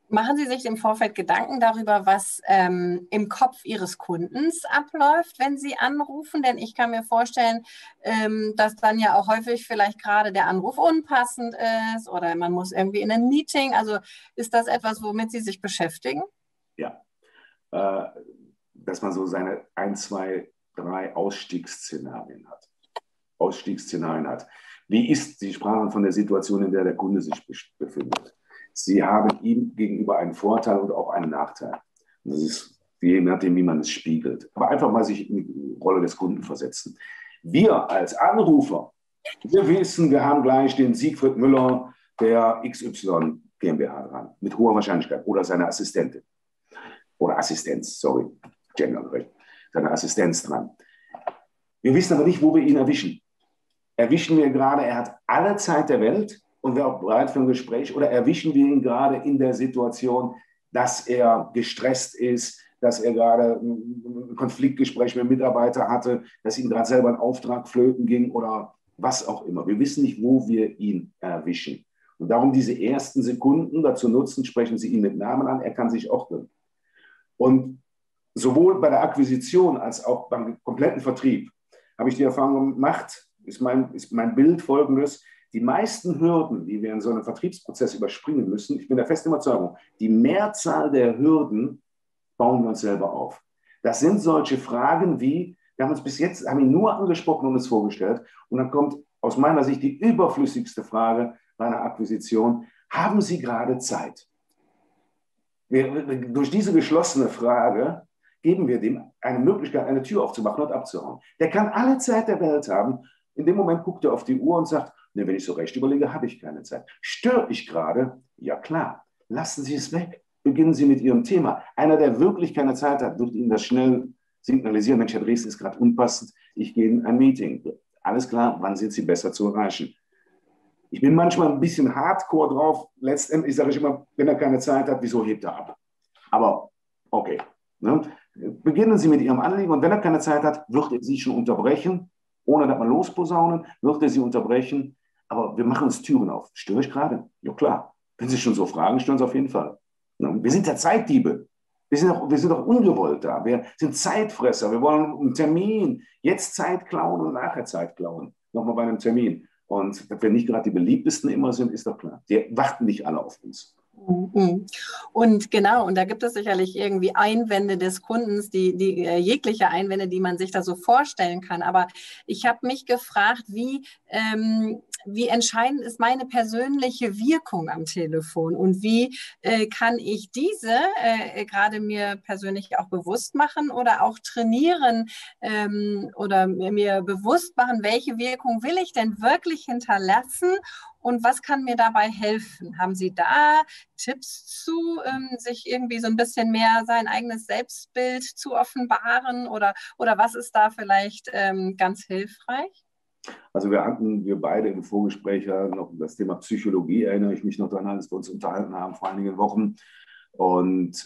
Machen Sie sich im Vorfeld Gedanken darüber, was im Kopf Ihres Kundens abläuft, wenn Sie anrufen? Denn ich kann mir vorstellen, dass dann ja auch häufig vielleicht gerade der Anruf unpassend ist oder man muss irgendwie in ein Meeting. Also ist das etwas, womit Sie sich beschäftigen? Ja, äh, dass man so seine 1, 2, 3 Ausstiegsszenarien hat. Ausstiegsszenarien hat. Wie ist, Sie sprachen von der Situation, in der der Kunde sich befindet. Sie haben ihm gegenüber einen Vorteil und auch einen Nachteil. Und das ist je nachdem, wie man es spiegelt. Aber einfach mal sich in die Rolle des Kunden versetzen. Wir als Anrufer, wir wissen, wir haben gleich den Siegfried Müller der XY GmbH dran, mit hoher Wahrscheinlichkeit, oder seine Assistentin. Oder Assistenz, sorry, gendergerecht, seine Assistenz dran. Wir wissen aber nicht, wo wir ihn erwischen. Erwischen wir gerade, er hat alle Zeit der Welt und wäre auch bereit für ein Gespräch, oder erwischen wir ihn gerade in der Situation, dass er gestresst ist, dass er gerade ein Konfliktgespräch mit einem Mitarbeiter hatte, dass ihm gerade selber ein Auftrag flöten ging oder was auch immer. Wir wissen nicht, wo wir ihn erwischen. Und darum diese ersten Sekunden dazu nutzen, sprechen Sie ihn mit Namen an, er kann sich ordnen. Und sowohl bei der Akquisition als auch beim kompletten Vertrieb habe ich die Erfahrung gemacht, ist mein Bild folgendes: Die meisten Hürden, die wir in so einem Vertriebsprozess überspringen müssen, ich bin der festen Überzeugung, die Mehrzahl der Hürden bauen wir uns selber auf. Das sind solche Fragen wie, wir haben uns bis jetzt, haben ihn nur angesprochen und es vorgestellt, und dann kommt aus meiner Sicht die überflüssigste Frage bei einer Akquisition: Haben Sie gerade Zeit? Durch diese geschlossene Frage geben wir dem eine Möglichkeit, eine Tür aufzumachen und abzuhauen. Der kann alle Zeit der Welt haben. In dem Moment guckt er auf die Uhr und sagt, ne, wenn ich so recht überlege, habe ich keine Zeit. Störe ich gerade? Ja klar. Lassen Sie es weg. Beginnen Sie mit Ihrem Thema. Einer, der wirklich keine Zeit hat, wird Ihnen das schnell signalisieren. Mensch, Herr Dresden, ist gerade unpassend. Ich gehe in ein Meeting. Alles klar, wann sind Sie besser zu erreichen? Ich bin manchmal ein bisschen hardcore drauf. Letztendlich sage ich immer, wenn er keine Zeit hat, wieso hebt er ab? Aber okay. Ne? Beginnen Sie mit Ihrem Anliegen, und wenn er keine Zeit hat, wird er Sie schon unterbrechen, ohne dass man losposaunen, wird er Sie unterbrechen. Aber wir machen uns Türen auf. Störe ich gerade? Ja klar. Wenn Sie schon so fragen, stören Sie auf jeden Fall. Ne? Wir sind ja Zeitdiebe. Wir sind auch ungewollt da. Wir sind Zeitfresser. Wir wollen einen Termin, jetzt Zeit klauen und nachher Zeit klauen. Nochmal bei einem Termin. Und dass wir nicht gerade die beliebtesten immer sind, ist doch klar. Die warten nicht alle auf uns. Mhm. Und genau, und da gibt es sicherlich irgendwie Einwände des Kundens, jegliche Einwände, die man sich da so vorstellen kann. Aber ich habe mich gefragt, wie entscheidend ist meine persönliche Wirkung am Telefon und wie kann ich diese gerade mir persönlich auch bewusst machen oder auch trainieren oder mir bewusst machen, welche Wirkung will ich denn wirklich hinterlassen und was kann mir dabei helfen? Haben Sie da Tipps zu, sich irgendwie so ein bisschen mehr sein eigenes Selbstbild zu offenbaren oder was ist da vielleicht ganz hilfreich? Also wir beide im Vorgespräch ja noch das Thema Psychologie, erinnere ich mich noch daran, als wir uns unterhalten haben vor einigen Wochen. Und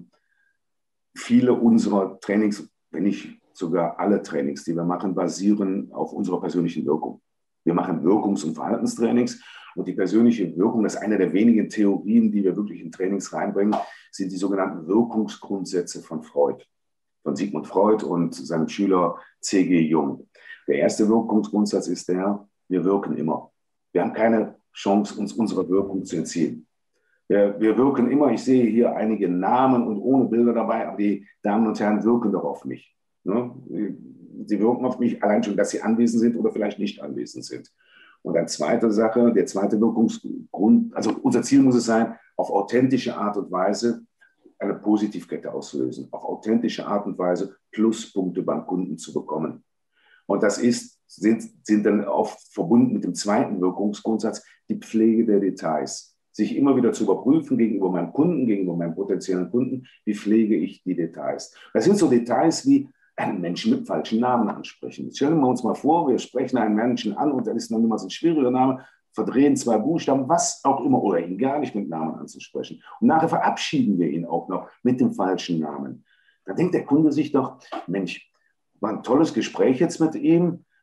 viele unserer Trainings, wenn nicht sogar alle Trainings, die wir machen, basieren auf unserer persönlichen Wirkung. Wir machen Wirkungs- und Verhaltenstrainings, und die persönliche Wirkung, das ist eine der wenigen Theorien, die wir wirklich in Trainings reinbringen, sind die sogenannten Wirkungsgrundsätze von Freud, von Sigmund Freud und seinem Schüler C.G. Jung. Der erste Wirkungsgrundsatz ist der: Wir wirken immer. Wir haben keine Chance, uns unserer Wirkung zu entziehen. Wir wirken immer. Ich sehe hier einige Namen und ohne Bilder dabei, aber die Damen und Herren wirken doch auf mich. Ne? Sie wirken auf mich allein schon, dass sie anwesend sind oder vielleicht nicht anwesend sind. Und eine zweite Sache, der zweite Wirkungsgrund, also unser Ziel muss es sein, auf authentische Art und Weise eine Positivkette auszulösen, auf authentische Art und Weise Pluspunkte beim Kunden zu bekommen. Und sind dann oft verbunden mit dem zweiten Wirkungsgrundsatz, die Pflege der Details. Sich immer wieder zu überprüfen gegenüber meinem Kunden, gegenüber meinem potenziellen Kunden, wie pflege ich die Details. Das sind so Details wie einen Menschen mit falschen Namen ansprechen. Jetzt stellen wir uns mal vor, wir sprechen einen Menschen an und dann ist noch niemals ein schwieriger Name, verdrehen 2 Buchstaben, was auch immer, oder ihn gar nicht mit Namen anzusprechen. Und nachher verabschieden wir ihn auch noch mit dem falschen Namen. Da denkt der Kunde sich doch, Mensch, war ein tolles Gespräch jetzt mit ihm,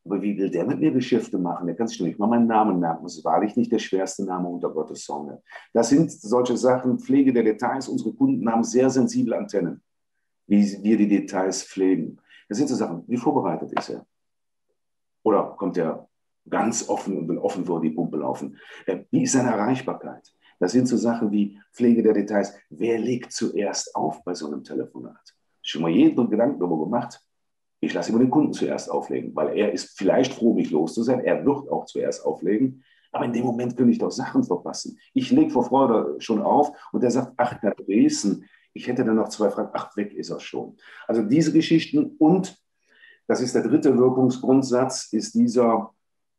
aber wie will der mit mir Geschäfte machen? Der kann sich doch nicht mal meinen Namen merken. Das ist wahrlich nicht der schwerste Name unter Gottes Sonne. Das sind solche Sachen, Pflege der Details. Unsere Kunden haben sehr sensible Antennen, wie wir die Details pflegen. Das sind so Sachen, wie vorbereitet ist er? Oder kommt er ganz offen und will offen vor die Pumpe laufen? Wie ist seine Erreichbarkeit? Das sind so Sachen wie Pflege der Details. Wer legt zuerst auf bei so einem Telefonat? Schon mal jeden Gedanken darüber gemacht? Ich lasse immer den Kunden zuerst auflegen, weil er ist vielleicht froh, mich los zu sein. Er wird auch zuerst auflegen. Aber in dem Moment könnte ich doch Sachen verpassen. Ich lege vor Freude schon auf und er sagt, ach, Herr Dresen, ich hätte dann noch 2 Fragen. Ach, weg ist er schon. Also diese Geschichten und, das ist der dritte Wirkungsgrundsatz, ist dieser,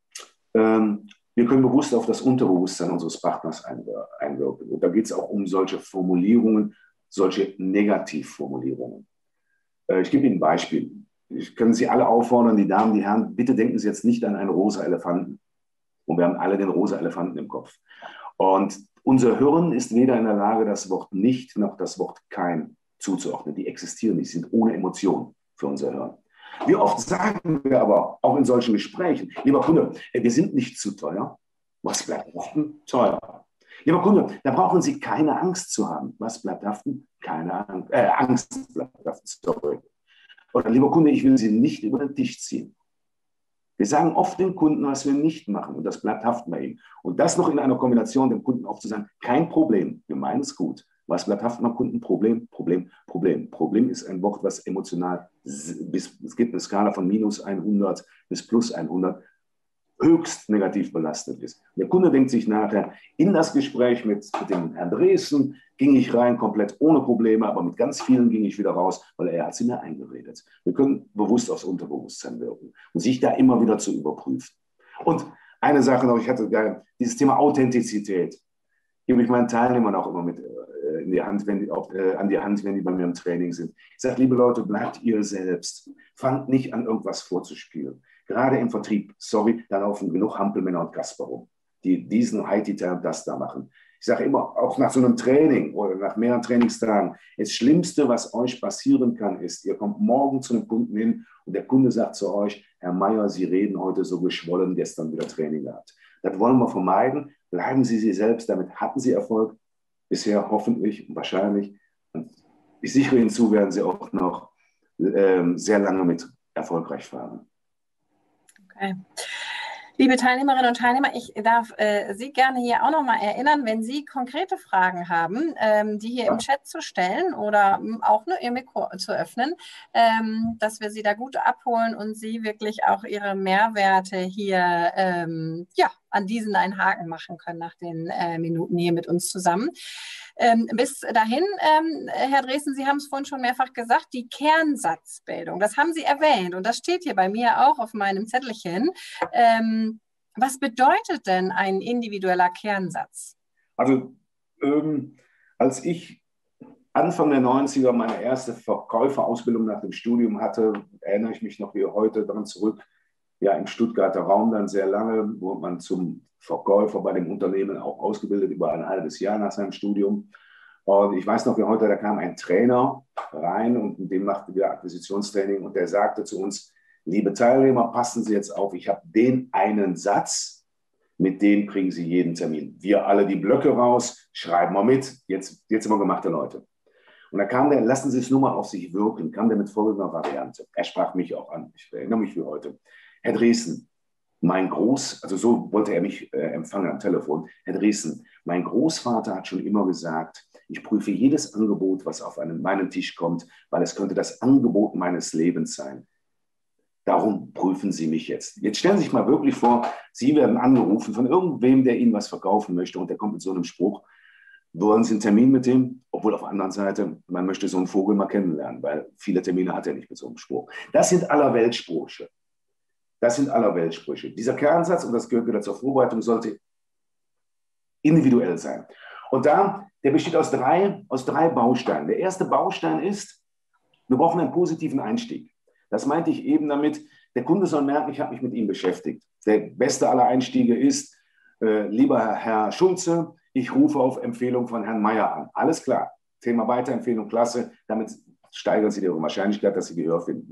wir können bewusst auf das Unterbewusstsein unseres Partners einwirken. Und da geht es auch um solche Formulierungen, solche Negativformulierungen. Ich gebe Ihnen ein Beispiel. Ich kann Sie alle auffordern, die Damen, die Herren, bitte denken Sie jetzt nicht an einen rosa Elefanten. Und wir haben alle den rosa Elefanten im Kopf. Und unser Hirn ist weder in der Lage, das Wort nicht noch das Wort kein zuzuordnen. Die existieren nicht, sind ohne Emotion für unser Hirn. Wie oft sagen wir aber, auch in solchen Gesprächen, lieber Kunde, wir sind nicht zu teuer. Was bleibt haften? Teuer. Lieber Kunde, da brauchen Sie keine Angst zu haben. Was bleibt haften? Keine Angst. Angst bleibt haften, sorry. Oder lieber Kunde, ich will Sie nicht über den Tisch ziehen. Wir sagen oft den Kunden, was wir nicht machen und das bleibt haften bei ihm. Und das noch in einer Kombination, dem Kunden auch zu sagen, kein Problem, wir meinen es gut. Was bleibt haften beim Kunden? Problem, Problem, Problem. Problem ist ein Wort, was emotional, es gibt eine Skala von minus 100 bis plus 100, höchst negativ belastet ist. Der Kunde denkt sich nachher, in das Gespräch mit dem Herrn Dresen ging ich rein, komplett ohne Probleme, aber mit ganz vielen ging ich wieder raus, weil er hat sie mir eingeredet. Wir können bewusst aufs Unterbewusstsein wirken und sich da immer wieder zu überprüfen. Und eine Sache noch, ich hatte gerne dieses Thema Authentizität. Gebe ich meinen Teilnehmern auch immer mit in die Hand, an die Hand, wenn die bei mir im Training sind. Ich sage, liebe Leute, bleibt ihr selbst. Fangt nicht an, irgendwas vorzuspielen. Gerade im Vertrieb, sorry, da laufen genug Hampelmänner und Kasper rum, die diesen High-Titel und das da machen. Ich sage immer, auch nach so einem Training oder nach mehreren Trainingstagen, das Schlimmste, was euch passieren kann, ist, ihr kommt morgen zu einem Kunden hin und der Kunde sagt zu euch, Herr Meier, Sie reden heute so geschwollen, gestern wieder Training gehabt. Das wollen wir vermeiden. Bleiben Sie Sie selbst, damit hatten Sie Erfolg. Bisher hoffentlich und wahrscheinlich. Und ich sichere Ihnen zu, werden Sie auch noch sehr lange mit erfolgreich fahren. Okay. Liebe Teilnehmerinnen und Teilnehmer, ich darf Sie gerne hier auch nochmal erinnern, wenn Sie konkrete Fragen haben, die hier im Chat zu stellen oder auch nur Ihr Mikro zu öffnen, dass wir Sie da gut abholen und Sie wirklich auch Ihre Mehrwerte hier an diesen einen Haken machen können nach den Minuten hier mit uns zusammen. Bis dahin, Herr Dresen, Sie haben es vorhin schon mehrfach gesagt, die Kernsatzbildung, das haben Sie erwähnt und das steht hier bei mir auch auf meinem Zettelchen. Was bedeutet denn ein individueller Kernsatz? Also, als ich Anfang der 90er meine erste Verkäuferausbildung nach dem Studium hatte, erinnere ich mich noch wie heute daran zurück, ja, im Stuttgarter Raum dann sehr lange, wurde man zum Verkäufer bei dem Unternehmen auch ausgebildet, über ein halbes Jahr nach seinem Studium. Und ich weiß noch wie heute, da kam ein Trainer rein und mit dem machten wir Akquisitionstraining und der sagte zu uns, liebe Teilnehmer, passen Sie jetzt auf, ich habe den einen Satz, mit dem kriegen Sie jeden Termin. Wir alle die Blöcke raus, schreiben wir mit, jetzt sind wir gemachte Leute. Und da kam der, lassen Sie es nur mal auf sich wirken, kam der mit folgender Variante. Er sprach mich auch an, ich erinnere mich wie heute. Herr Dresen, also so wollte er mich empfangen am Telefon. Herr Dresen, mein Großvater hat schon immer gesagt, ich prüfe jedes Angebot, was auf meinen Tisch kommt, weil es könnte das Angebot meines Lebens sein. Darum prüfen Sie mich jetzt. Jetzt stellen Sie sich mal wirklich vor, Sie werden angerufen von irgendwem, der Ihnen was verkaufen möchte und der kommt mit so einem Spruch. Wollen Sie einen Termin mit dem? Obwohl auf der anderen Seite, man möchte so einen Vogel mal kennenlernen, weil viele Termine hat er nicht mit so einem Spruch. Das sind Allerweltssprüche. Das sind Allerweltssprüche. Dieser Kernsatz, und das gehört wieder zur Vorbereitung, sollte individuell sein. Und der besteht aus drei Bausteinen. Der erste Baustein ist, wir brauchen einen positiven Einstieg. Das meinte ich eben damit, der Kunde soll merken, ich habe mich mit ihm beschäftigt. Der beste aller Einstiege ist, lieber Herr Schulze, ich rufe auf Empfehlung von Herrn Meier an. Alles klar, Thema Weiterempfehlung, klasse, damit steigern Sie Ihre Wahrscheinlichkeit, dass Sie Gehör finden.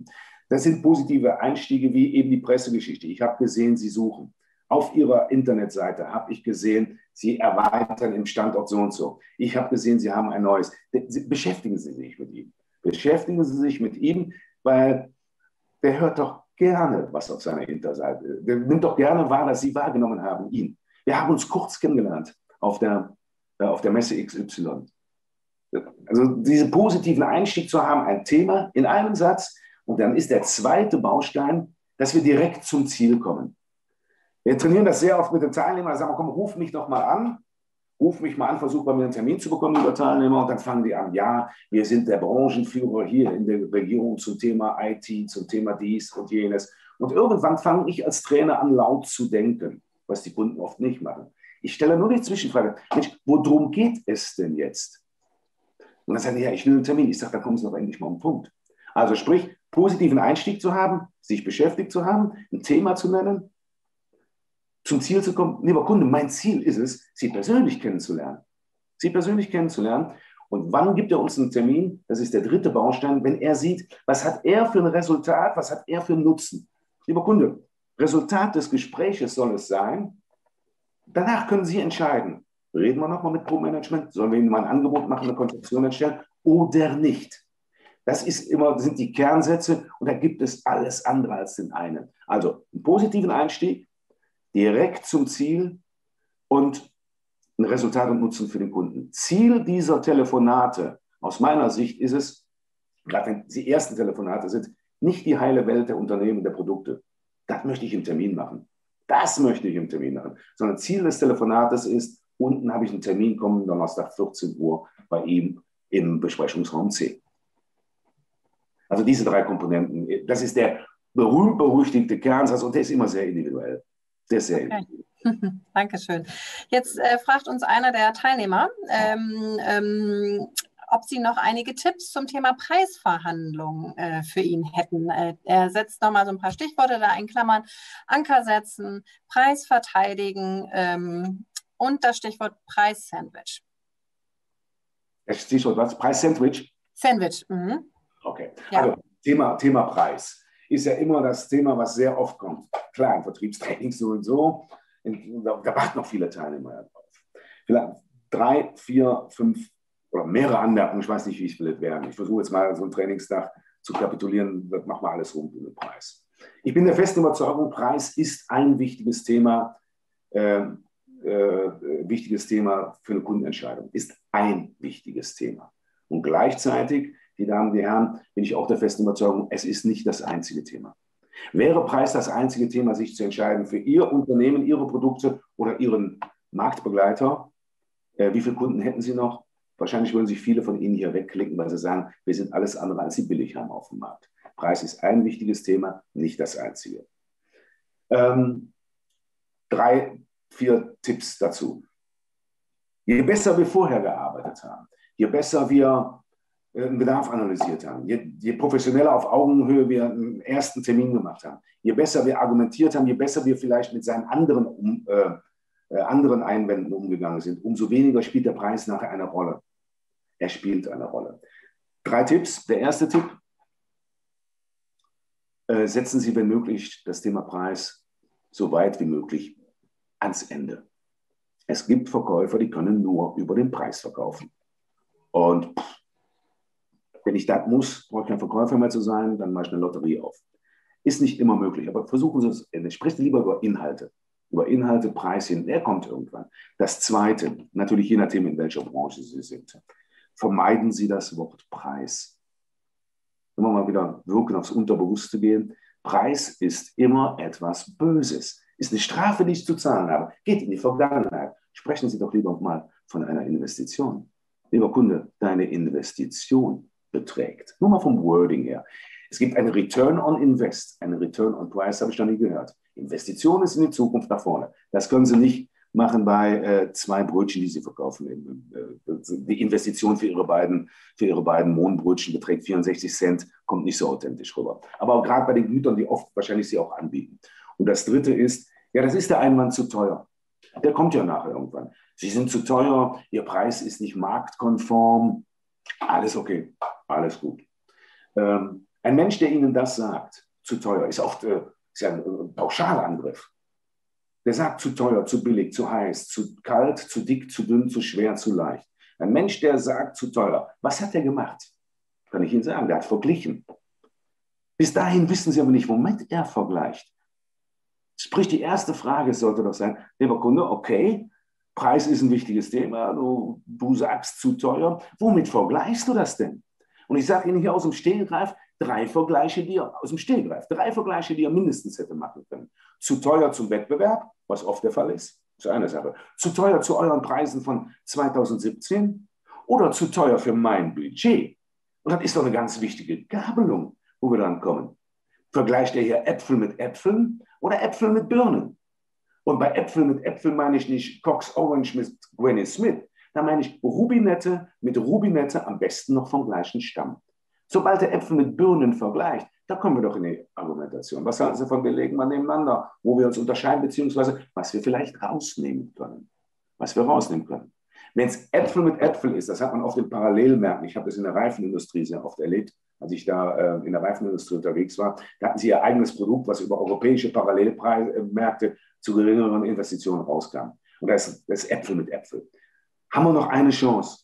Das sind positive Einstiege wie eben die Pressegeschichte. Ich habe gesehen, Sie suchen. Auf Ihrer Internetseite habe ich gesehen, Sie erweitern im Standort so und so. Ich habe gesehen, Sie haben ein neues. Beschäftigen Sie sich mit ihm. Beschäftigen Sie sich mit ihm, weil der hört doch gerne, was auf seiner Hinterseite ist. Der nimmt doch gerne wahr, dass Sie wahrgenommen haben, ihn. Wir haben uns kurz kennengelernt auf der Messe XY. Also diesen positiven Einstieg zu haben, ein Thema in einem Satz, und dann ist der zweite Baustein, dass wir direkt zum Ziel kommen. Wir trainieren das sehr oft mit den Teilnehmern, sagen wir, komm, ruf mich doch mal an, versuch bei mir einen Termin zu bekommen, lieber Teilnehmer, und dann fangen die an, ja, wir sind der Branchenführer hier in der Regierung zum Thema IT, zum Thema dies und jenes. Und irgendwann fange ich als Trainer an, laut zu denken, was die Kunden oft nicht machen. Ich stelle nur die Zwischenfrage, Mensch, worum geht es denn jetzt? Und dann sagen die, ja, ich will einen Termin. Ich sage, dann kommen Sie doch endlich mal um den Punkt. Also sprich, positiven Einstieg zu haben, sich beschäftigt zu haben, ein Thema zu nennen, zum Ziel zu kommen. Lieber Kunde, mein Ziel ist es, Sie persönlich kennenzulernen. Sie persönlich kennenzulernen. Und wann gibt er uns einen Termin? Das ist der dritte Baustein, wenn er sieht, was hat er für ein Resultat, was hat er für einen Nutzen. Lieber Kunde, Resultat des Gespräches soll es sein. Danach können Sie entscheiden, reden wir nochmal mit Pro-Management, sollen wir Ihnen mal ein Angebot machen, eine Konzeption erstellen oder nicht. Das sind die Kernsätze, und da gibt es alles andere als den einen. Also einen positiven Einstieg, direkt zum Ziel und ein Resultat und Nutzen für den Kunden. Ziel dieser Telefonate, aus meiner Sicht, ist es, gerade wenn die ersten Telefonate sind, nicht die heile Welt der Unternehmen, der Produkte. Das möchte ich im Termin machen. Sondern Ziel des Telefonates ist, unten habe ich einen Termin, kommen Donnerstag 14 Uhr bei ihm im Besprechungsraum C. Also diese drei Komponenten, das ist der berühmt-berüchtigte Kernsatz, und der ist immer sehr individuell. Der ist sehr individuell. Dankeschön. Jetzt fragt uns einer der Teilnehmer, ob Sie noch einige Tipps zum Thema Preisverhandlungen für ihn hätten. Er setzt nochmal so ein paar Stichworte da in Klammern: Anker setzen, Preis verteidigen und das Stichwort Preissandwich. Das Stichwort was? Preissandwich? Sandwich. Mhm. Okay. Ja. Also Thema Preis ist ja immer das Thema, was sehr oft kommt. Klar, im Vertriebstraining so und so. Da warten noch viele Teilnehmer drauf. Vielleicht 3, 4, 5 oder mehrere Anmerkungen. Ich weiß nicht, wie viele werden. Ich versuche jetzt mal so einen Trainingstag zu kapitulieren. Das machen wir alles rund um den Preis. Ich bin der festen Überzeugung, Preis ist ein wichtiges Thema. Wichtiges Thema für eine Kundenentscheidung. Ist ein wichtiges Thema. Und gleichzeitig, die Damen und Herren, bin ich auch der festen Überzeugung, es ist nicht das einzige Thema. Wäre Preis das einzige Thema, sich zu entscheiden für Ihr Unternehmen, Ihre Produkte oder Ihren Marktbegleiter, wie viele Kunden hätten Sie noch? Wahrscheinlich würden sich viele von Ihnen hier wegklicken, weil sie sagen, wir sind alles andere, als Sie billig haben auf dem Markt. Preis ist ein wichtiges Thema, nicht das einzige. 3, 4 Tipps dazu. Je besser wir vorher gearbeitet haben, je besser wir einen Bedarf analysiert haben, je professioneller auf Augenhöhe wir einen ersten Termin gemacht haben, je besser wir argumentiert haben, je besser wir vielleicht mit seinen anderen Einwänden umgegangen sind, umso weniger spielt der Preis nachher eine Rolle. Er spielt eine Rolle. 3 Tipps. Der erste Tipp: Setzen Sie, wenn möglich, das Thema Preis so weit wie möglich ans Ende. Es gibt Verkäufer, die können nur über den Preis verkaufen. Und wenn ich das muss, brauche ich kein Verkäufer mehr zu sein, dann mache ich eine Lotterie auf. Ist nicht immer möglich, aber versuchen Sie es. Sprechen Sie lieber über Inhalte. Über Inhalte, Preis hin, der kommt irgendwann. Das Zweite, natürlich je nachdem, in welcher Branche Sie sind, vermeiden Sie das Wort Preis. Wenn wir mal wieder wirken aufs Unterbewusste gehen, Preis ist immer etwas Böses. Ist eine Strafe, die ich zu zahlen habe. Geht in die Vergangenheit. Sprechen Sie doch lieber mal von einer Investition. Lieber Kunde, deine Investition beträgt. Nur mal vom Wording her. Es gibt eine Return on Invest, eine Return on Price, habe ich noch nie gehört. Investition ist in die Zukunft nach vorne. Das können Sie nicht machen bei 2 Brötchen, die Sie verkaufen. Die Investition für Ihre beiden Mohnbrötchen beträgt 64 Cent, kommt nicht so authentisch rüber. Aber auch gerade bei den Gütern, die oft wahrscheinlich Sie auch anbieten. Und das Dritte ist, ja, das ist der Einwand zu teuer. Der kommt ja nachher irgendwann. Sie sind zu teuer, Ihr Preis ist nicht marktkonform. Alles okay, alles gut. Ein Ein Mensch, der Ihnen das sagt, zu teuer, ist oft ist ja ein Pauschalangriff. Der sagt zu teuer, zu billig, zu heiß, zu kalt, zu dick, zu dünn, zu schwer, zu leicht. Ein Mensch, der sagt zu teuer, was hat er gemacht? Kann ich Ihnen sagen, der hat verglichen. Bis dahin wissen Sie aber nicht, womit er vergleicht. Sprich, die erste Frage sollte doch sein, lieber Kunde, okay, Preis ist ein wichtiges Thema, du sagst zu teuer, womit vergleichst du das denn? Und ich sage Ihnen hier aus dem Stehgreif, drei Vergleiche, die er mindestens hätte machen können. Zu teuer zum Wettbewerb, was oft der Fall ist eine Sache. Zu teuer zu euren Preisen von 2017 oder zu teuer für mein Budget. Und das ist doch eine ganz wichtige Gabelung, wo wir dann kommen. Vergleicht er hier Äpfel mit Äpfeln oder Äpfel mit Birnen? Und bei Äpfel mit Äpfeln meine ich nicht Cox Orange mit Granny Smith. Da meine ich Rubinette mit Rubinette, am besten noch vom gleichen Stamm. Sobald der Äpfel mit Birnen vergleicht, da kommen wir doch in die Argumentation. Was halten Sie von, wir legen mal nebeneinander, wo wir uns unterscheiden, beziehungsweise was wir vielleicht rausnehmen können. Wenn es Äpfel mit Äpfel ist, das hat man oft in Parallelmärkten, ich habe das in der Reifenindustrie sehr oft erlebt, als ich da in der Reifenindustrie unterwegs war, da hatten sie ihr eigenes Produkt, was über europäische Parallelmärkte zu geringeren Investitionen rauskam. Und das ist Äpfel mit Äpfel. Haben wir noch eine Chance?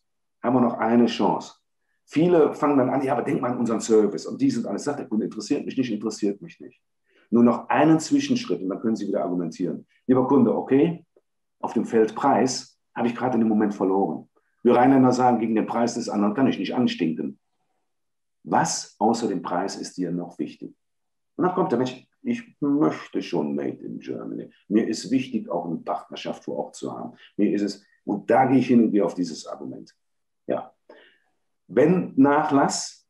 Viele fangen dann an, ja, aber denk mal an unseren Service und dies und alles. Sagt der Kunde, interessiert mich nicht. Nur noch einen Zwischenschritt und dann können Sie wieder argumentieren. Lieber Kunde, okay, auf dem Feld Preis habe ich gerade in dem Moment verloren. Wir Rheinländer sagen, gegen den Preis des anderen kann ich nicht anstinken. Was außer dem Preis ist dir noch wichtig? Und dann kommt der Mensch, ich möchte schon Made in Germany. Mir ist wichtig, auch eine Partnerschaft vor Ort zu haben. Mir ist es, und da gehe ich hin und gehe auf dieses Argument. Ja. Wenn Nachlass,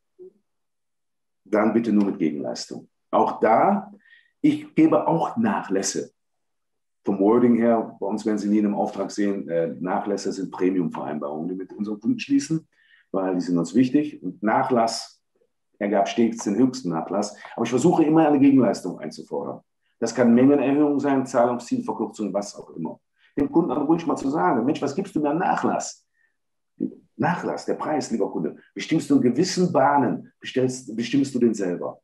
dann bitte nur mit Gegenleistung. Auch da, ich gebe auch Nachlässe. Vom Wording her, bei uns werden Sie nie in einem Auftrag sehen, Nachlässe sind Premium-Vereinbarungen, die wir mit unseren Kunden schließen, weil die sind uns wichtig. Und Nachlass ergab stets den höchsten Nachlass. Aber ich versuche immer eine Gegenleistung einzufordern. Das kann Mengenerhöhung sein, Zahlungszielverkürzung, was auch immer. Dem Kunden dann ruhig mal zu sagen, Mensch, was gibst du mir an Nachlass? Nachlass, der Preis, lieber Kunde, bestimmst du in gewissen Bahnen, bestimmst du den selber.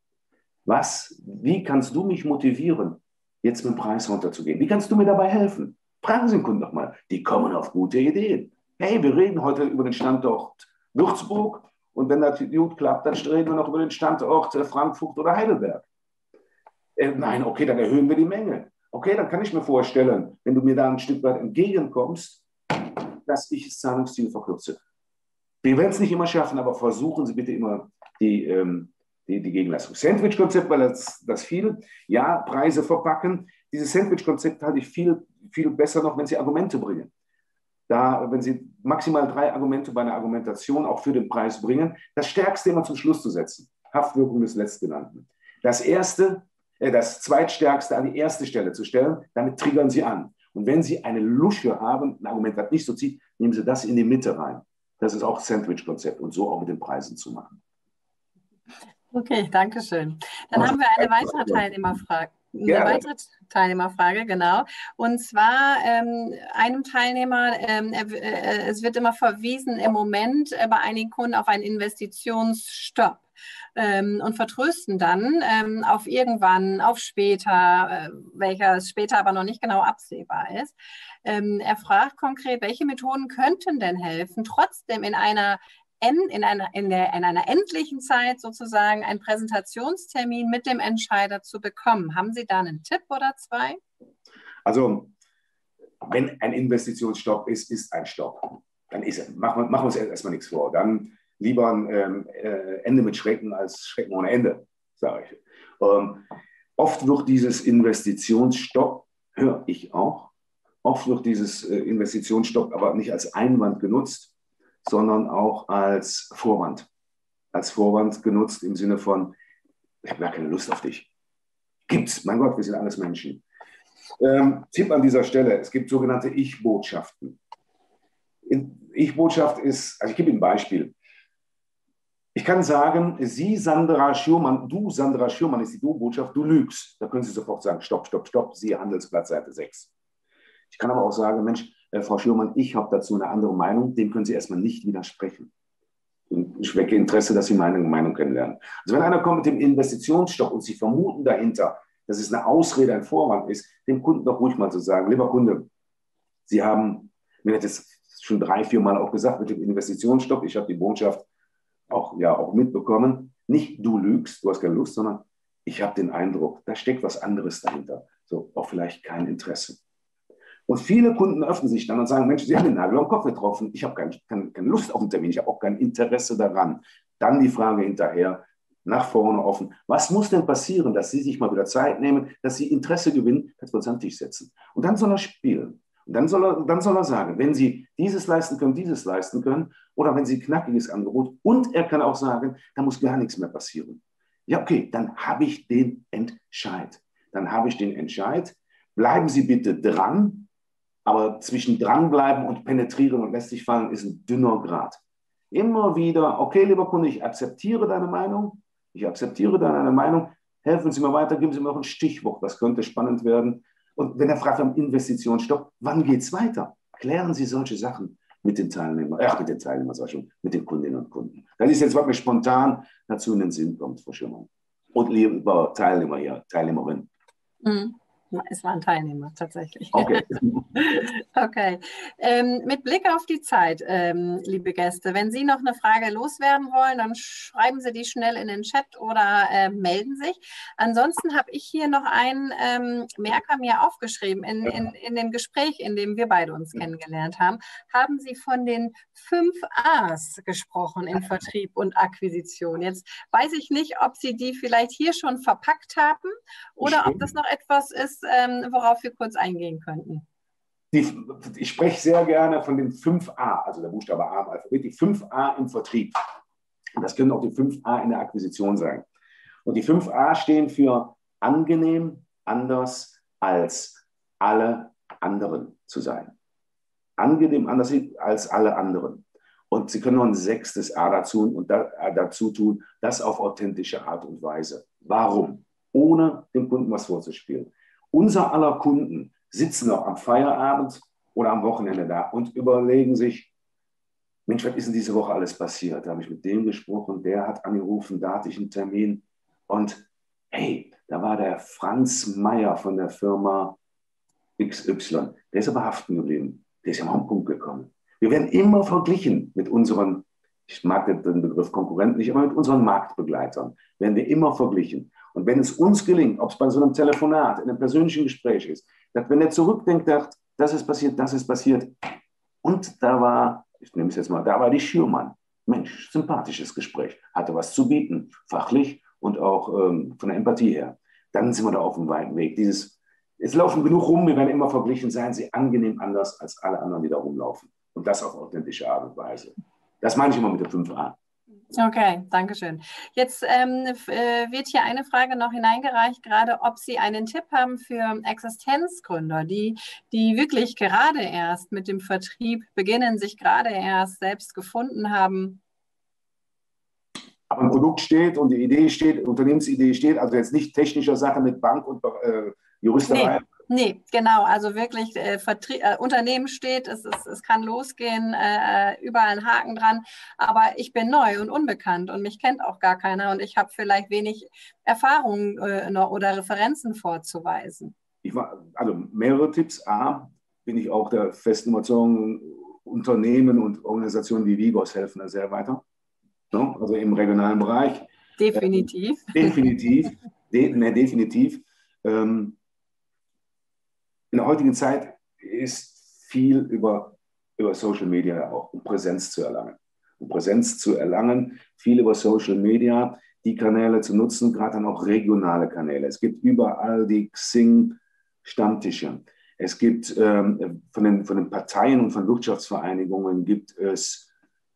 Wie kannst du mich motivieren, jetzt mit dem Preis runterzugehen? Wie kannst du mir dabei helfen? Fragen Sie den Kunden doch mal. Die kommen auf gute Ideen. Hey, wir reden heute über den Standort Würzburg und wenn das gut klappt, dann reden wir noch über den Standort Frankfurt oder Heidelberg. Nein, okay, dann erhöhen wir die Menge. Okay, dann kann ich mir vorstellen, wenn du mir da ein Stück weit entgegenkommst, dass ich das Zahlungsziel verkürze. Wir werden es nicht immer schaffen, aber versuchen Sie bitte immer die Gegenleistung. Sandwich-Konzept, weil das viel, ja, Preise verpacken. Dieses Sandwich-Konzept halte ich viel, viel besser noch, wenn Sie Argumente bringen. Wenn Sie maximal 3 Argumente bei einer Argumentation auch für den Preis bringen, das Stärkste immer zum Schluss zu setzen. Haftwirkung des Letztgenannten. Das Zweitstärkste an die erste Stelle zu stellen, damit triggern Sie an. Und wenn Sie eine Lusche haben, ein Argument, das nicht so zieht, nehmen Sie das in die Mitte rein. Das ist auch Sandwich-Konzept und so auch mit den Preisen zu machen. Okay, danke schön. Dann haben wir eine weitere Teilnehmerfrage. Genau. Und zwar einem Teilnehmer, es wird immer verwiesen im Moment bei einigen Kunden auf einen Investitionsstopp. Und vertrösten dann auf irgendwann, auf später, welcher später aber noch nicht genau absehbar ist. Er fragt konkret, welche Methoden könnten denn helfen, trotzdem in einer endlichen Zeit sozusagen einen Präsentationstermin mit dem Entscheider zu bekommen. Haben Sie da einen Tipp oder 2? Also, wenn ein Investitionsstopp ist, ist ein Stopp. Dann ist er. Machen wir uns erstmal nichts vor. Dann lieber ein Ende mit Schrecken als Schrecken ohne Ende, sage ich. Oft wird dieses Investitionsstopp, höre ich auch, oft wird dieses Investitionsstopp aber nicht als Einwand genutzt, sondern auch als Vorwand. Als Vorwand genutzt im Sinne von, ich habe gar keine Lust auf dich. Gibt's, mein Gott, wir sind alles Menschen. Tipp an dieser Stelle, es gibt sogenannte Ich-Botschaften. Ich-Botschaft ist, also ich gebe Ihnen ein Beispiel. Ich kann sagen, Sie, Sandra Schürmann, du, Sandra Schürmann, ist die Du-Botschaft, du lügst. Da können Sie sofort sagen, stopp, stopp, stopp, siehe Handelsblatt, Seite 6. Ich kann aber auch sagen, Mensch, Frau Schürmann, ich habe dazu eine andere Meinung, dem können Sie erstmal nicht widersprechen. und ich wecke Interesse, dass Sie meine Meinung kennenlernen. Also wenn einer kommt mit dem Investitionsstopp und Sie vermuten dahinter, dass es eine Ausrede, ein Vorwand ist, dem Kunden doch ruhig mal zu sagen, lieber Kunde, Sie haben, mir hat das schon 3, 4 Mal auch gesagt mit dem Investitionsstopp, ich habe die Botschaft auch mitbekommen, nicht du lügst, du hast keine Lust, sondern ich habe den Eindruck, da steckt was anderes dahinter. So, auch vielleicht kein Interesse. Und viele Kunden öffnen sich dann und sagen, Mensch, Sie haben den Nagel am Kopf getroffen, ich habe keine Lust auf den Termin, ich habe auch kein Interesse daran. Dann die Frage hinterher, nach vorne offen, was muss denn passieren, dass Sie sich mal wieder Zeit nehmen, dass Sie Interesse gewinnen, dass wir uns an den Tisch setzen. Und dann soll er spielen. Und dann soll er sagen, wenn Sie dieses leisten können, oder wenn Sie ein knackiges Angebot, und er kann auch sagen, da muss gar nichts mehr passieren. Ja, okay, dann habe ich den Entscheid. Bleiben Sie bitte dran, aber zwischen dranbleiben und penetrieren und lässt sich fallen ist ein dünner Grat. Immer wieder, okay, lieber Kunde, ich akzeptiere deine Meinung, helfen Sie mir weiter, geben Sie mir noch ein Stichwort, das könnte spannend werden. Und wenn er fragt am Investitionsstopp, wann geht es weiter? Klären Sie solche Sachen mit den Teilnehmern, mit den Kundinnen und Kunden. Das ist jetzt, was mir spontan dazu in den Sinn kommt, Frau Schirmann. Und lieber Teilnehmer hier, Teilnehmerin. Mhm. Es waren Teilnehmer tatsächlich. Okay. Okay. Mit Blick auf die Zeit, liebe Gäste, wenn Sie noch eine Frage loswerden wollen, dann schreiben Sie die schnell in den Chat oder melden sich. Ansonsten habe ich hier noch einen Merker mir aufgeschrieben. In dem Gespräch, in dem wir beide uns kennengelernt haben, haben Sie von den 5 A's gesprochen in Vertrieb und Akquisition. Jetzt weiß ich nicht, ob Sie die vielleicht hier schon verpackt haben oder ob das noch etwas ist, worauf wir kurz eingehen könnten. Ich spreche sehr gerne von den 5A, also der Buchstabe A im Alphabet, die 5A im Vertrieb. Und das können auch die 5A in der Akquisition sein. Und die 5A stehen für angenehm, anders als alle anderen zu sein. Angenehm, anders als alle anderen. Und Sie können noch ein 6. A dazu tun, das auf authentische Art und Weise. Warum? Ohne dem Kunden was vorzuspielen. Unser aller Kunden sitzen noch am Feierabend oder am Wochenende da und überlegen sich, Mensch, was ist denn diese Woche alles passiert? Da habe ich mit dem gesprochen, der hat angerufen, da hatte ich einen Termin. Und hey, da war der Franz Meyer von der Firma XY. Der ist aber haften geblieben. Der ist ja mal am Punkt gekommen. Wir werden immer verglichen mit unseren, ich mag den Begriff Konkurrenten nicht, aber mit unseren Marktbegleitern werden wir immer verglichen. Und wenn es uns gelingt, ob es bei so einem Telefonat, in einem persönlichen Gespräch ist, dass wenn er zurückdenkt, sagt, das ist passiert, und da war, ich nehme es jetzt mal, da war die Schürmann. Mensch, sympathisches Gespräch, hatte was zu bieten, fachlich und auch von der Empathie her. Dann sind wir da auf dem weiten Weg. Es laufen genug rum, wir werden immer verglichen, seien sie angenehm anders als alle anderen, die da rumlaufen. Und das auf authentische Art und Weise. Das meine ich immer mit der 5A. Okay, danke schön. Jetzt wird hier eine Frage noch hineingereicht, gerade ob Sie einen Tipp haben für Existenzgründer, die wirklich gerade erst mit dem Vertrieb beginnen, sich gerade erst selbst gefunden haben. Aber ein Produkt steht und die Idee steht, Unternehmensidee steht, also jetzt nicht technischer Sache mit Bank und Juristerei. Nee, genau. Also wirklich Unternehmen steht, es kann losgehen, überall ein Haken dran. Aber ich bin neu und unbekannt und mich kennt auch gar keiner und ich habe vielleicht wenig Erfahrung oder Referenzen vorzuweisen. Also mehrere Tipps. A, bin ich auch der festen Überzeugung, Unternehmen und Organisationen wie Vigos helfen da sehr weiter. No? Also im regionalen Bereich. Definitiv. Definitiv. Definitiv. In der heutigen Zeit ist viel über Social Media auch, um Präsenz zu erlangen. Viel über Social Media, die Kanäle zu nutzen, gerade dann auch regionale Kanäle. Es gibt überall die Xing-Stammtische. Es gibt von den Parteien und von Wirtschaftsvereinigungen gibt es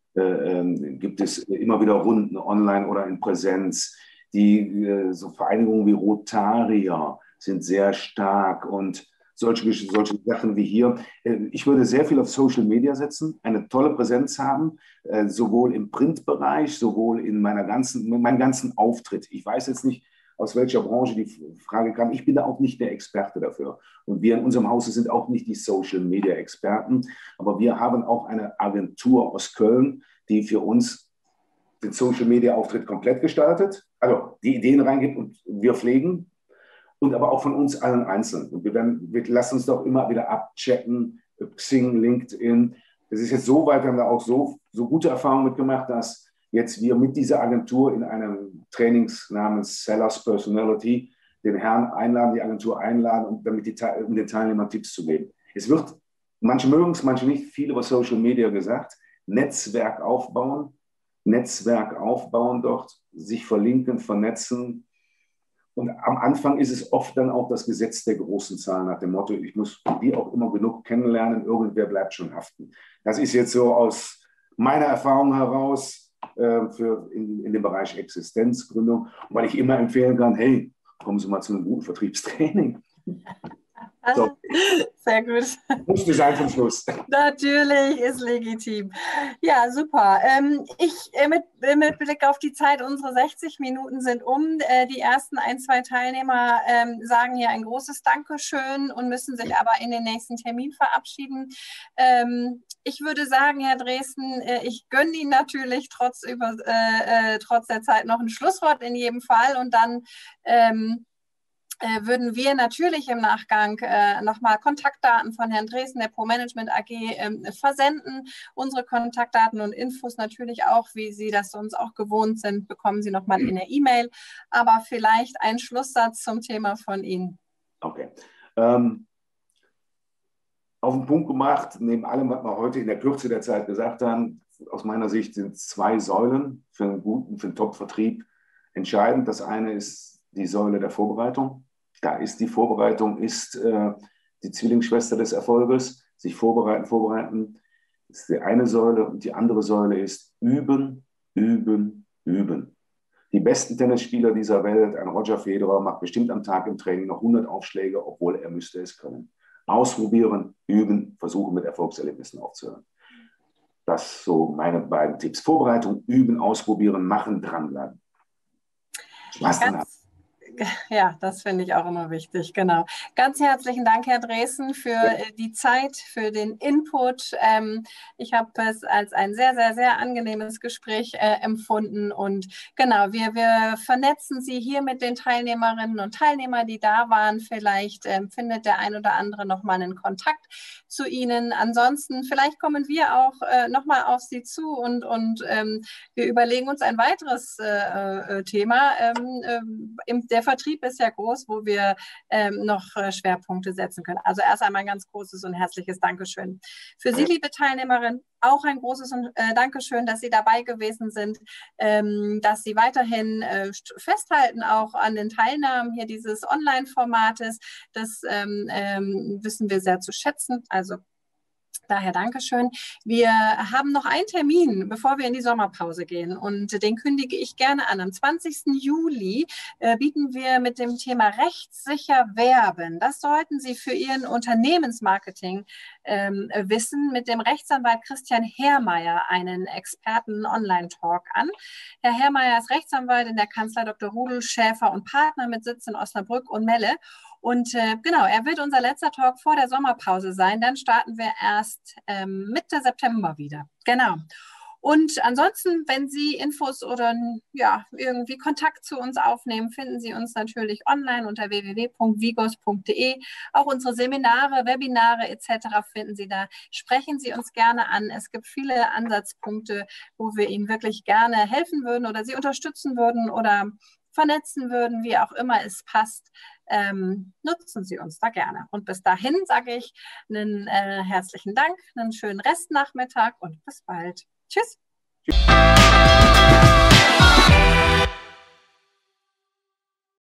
immer wieder Runden online oder in Präsenz. So Vereinigungen wie Rotarier sind sehr stark und solche Sachen wie hier. Ich würde sehr viel auf Social Media setzen, eine tolle Präsenz haben, sowohl im Printbereich, sowohl in meinem ganzen Auftritt. Ich weiß jetzt nicht, aus welcher Branche die Frage kam. Ich bin da auch nicht der Experte dafür. Und wir in unserem Hause sind auch nicht die Social Media Experten, aber wir haben auch eine Agentur aus Köln, die für uns den Social-Media-Auftritt komplett gestaltet, also die Ideen reingibt und wir pflegen, und aber auch von uns allen einzeln. Und wir lassen uns doch immer wieder abchecken, Xing, LinkedIn. Das ist jetzt so weit, wir haben da auch so gute Erfahrungen mitgemacht, dass jetzt wir mit dieser Agentur in einem Trainings namens Sellers Personality den Herrn einladen, die Agentur einladen, um den Teilnehmern Tipps zu geben. Es wird, manche mögen es, manche nicht, viel über Social Media gesagt, Netzwerk aufbauen dort, sich verlinken, vernetzen. Und am Anfang ist es oft dann auch das Gesetz der großen Zahlen nach dem Motto, ich muss wie auch immer genug kennenlernen, irgendwer bleibt schon haften. Das ist jetzt so aus meiner Erfahrung heraus in dem Bereich Existenzgründung, weil ich immer empfehlen kann, hey, kommen Sie mal zu einem guten Vertriebstraining. So. Sehr gut. Musste sein zum Schluss. Natürlich, ist legitim. Ja, super. Mit Blick auf die Zeit, unsere 60 Minuten sind um. Die ersten 2 Teilnehmer sagen hier ein großes Dankeschön und müssen sich aber in den nächsten Termin verabschieden. Ich würde sagen, Herr Dresen, ich gönne Ihnen natürlich trotz der Zeit noch ein Schlusswort in jedem Fall, und dann würden wir natürlich im Nachgang nochmal Kontaktdaten von Herrn Dresen, der ProManagement AG, versenden. Unsere Kontaktdaten und Infos natürlich auch, wie Sie das sonst auch gewohnt sind, bekommen Sie nochmal in der E-Mail. Aber vielleicht ein Schlusssatz zum Thema von Ihnen. Okay. Auf den Punkt gemacht, neben allem, was wir heute in der Kürze der Zeit gesagt haben, aus meiner Sicht sind 2 Säulen für einen Top-Vertrieb entscheidend. Das eine ist die Säule der Vorbereitung. Da ist die Vorbereitung, die Zwillingsschwester des Erfolges. Sich vorbereiten, das ist die eine Säule. Und die andere Säule ist üben, üben, üben. Die besten Tennisspieler dieser Welt, ein Roger Federer, macht bestimmt am Tag im Training noch 100 Aufschläge, obwohl er müsste es können. Ausprobieren, üben, versuchen mit Erfolgserlebnissen aufzuhören. Das sind so meine beiden Tipps. Vorbereitung, üben, ausprobieren, machen, dranbleiben. Spaß dran haben. Ja, das finde ich auch immer wichtig, genau. Ganz herzlichen Dank, Herr Dresen, für die Zeit, für den Input. Ich habe es als ein sehr, sehr, sehr angenehmes Gespräch empfunden, und genau, wir vernetzen Sie hier mit den Teilnehmerinnen und Teilnehmern, die da waren. Vielleicht findet der ein oder andere nochmal einen Kontakt zu Ihnen. Ansonsten, vielleicht kommen wir auch nochmal auf Sie zu und wir überlegen uns ein weiteres Thema. Der Vertrieb ist ja groß, wo wir noch Schwerpunkte setzen können. Also erst einmal ein ganz großes und herzliches Dankeschön. Für Sie, liebe Teilnehmerin, auch ein großes Dankeschön, dass Sie dabei gewesen sind, dass Sie weiterhin festhalten auch an den Teilnahmen hier dieses Online-Formates. Das wissen wir sehr zu schätzen. Also daher Dankeschön. Wir haben noch einen Termin, bevor wir in die Sommerpause gehen, und den kündige ich gerne an. Am 20. Juli bieten wir mit dem Thema rechtssicher werben. Das sollten Sie für Ihren Unternehmensmarketing wissen, mit dem Rechtsanwalt Christian Herrmeier einen Experten-Online-Talk an. Herr Herrmeier ist Rechtsanwalt in der Kanzlei Dr. Rudel Schäfer und Partner mit Sitz in Osnabrück und Melle. Und genau, er wird unser letzter Talk vor der Sommerpause sein. Dann starten wir erst Mitte September wieder. Genau. Und ansonsten, wenn Sie Infos oder ja, irgendwie Kontakt zu uns aufnehmen, finden Sie uns natürlich online unter www.vigos.de. Auch unsere Seminare, Webinare etc. finden Sie da. Sprechen Sie uns gerne an. Es gibt viele Ansatzpunkte, wo wir Ihnen wirklich gerne helfen würden oder Sie unterstützen würden oder vernetzen würden, wie auch immer es passt. Nutzen Sie uns da gerne. Und bis dahin sage ich einen herzlichen Dank, einen schönen Restnachmittag und bis bald. Tschüss.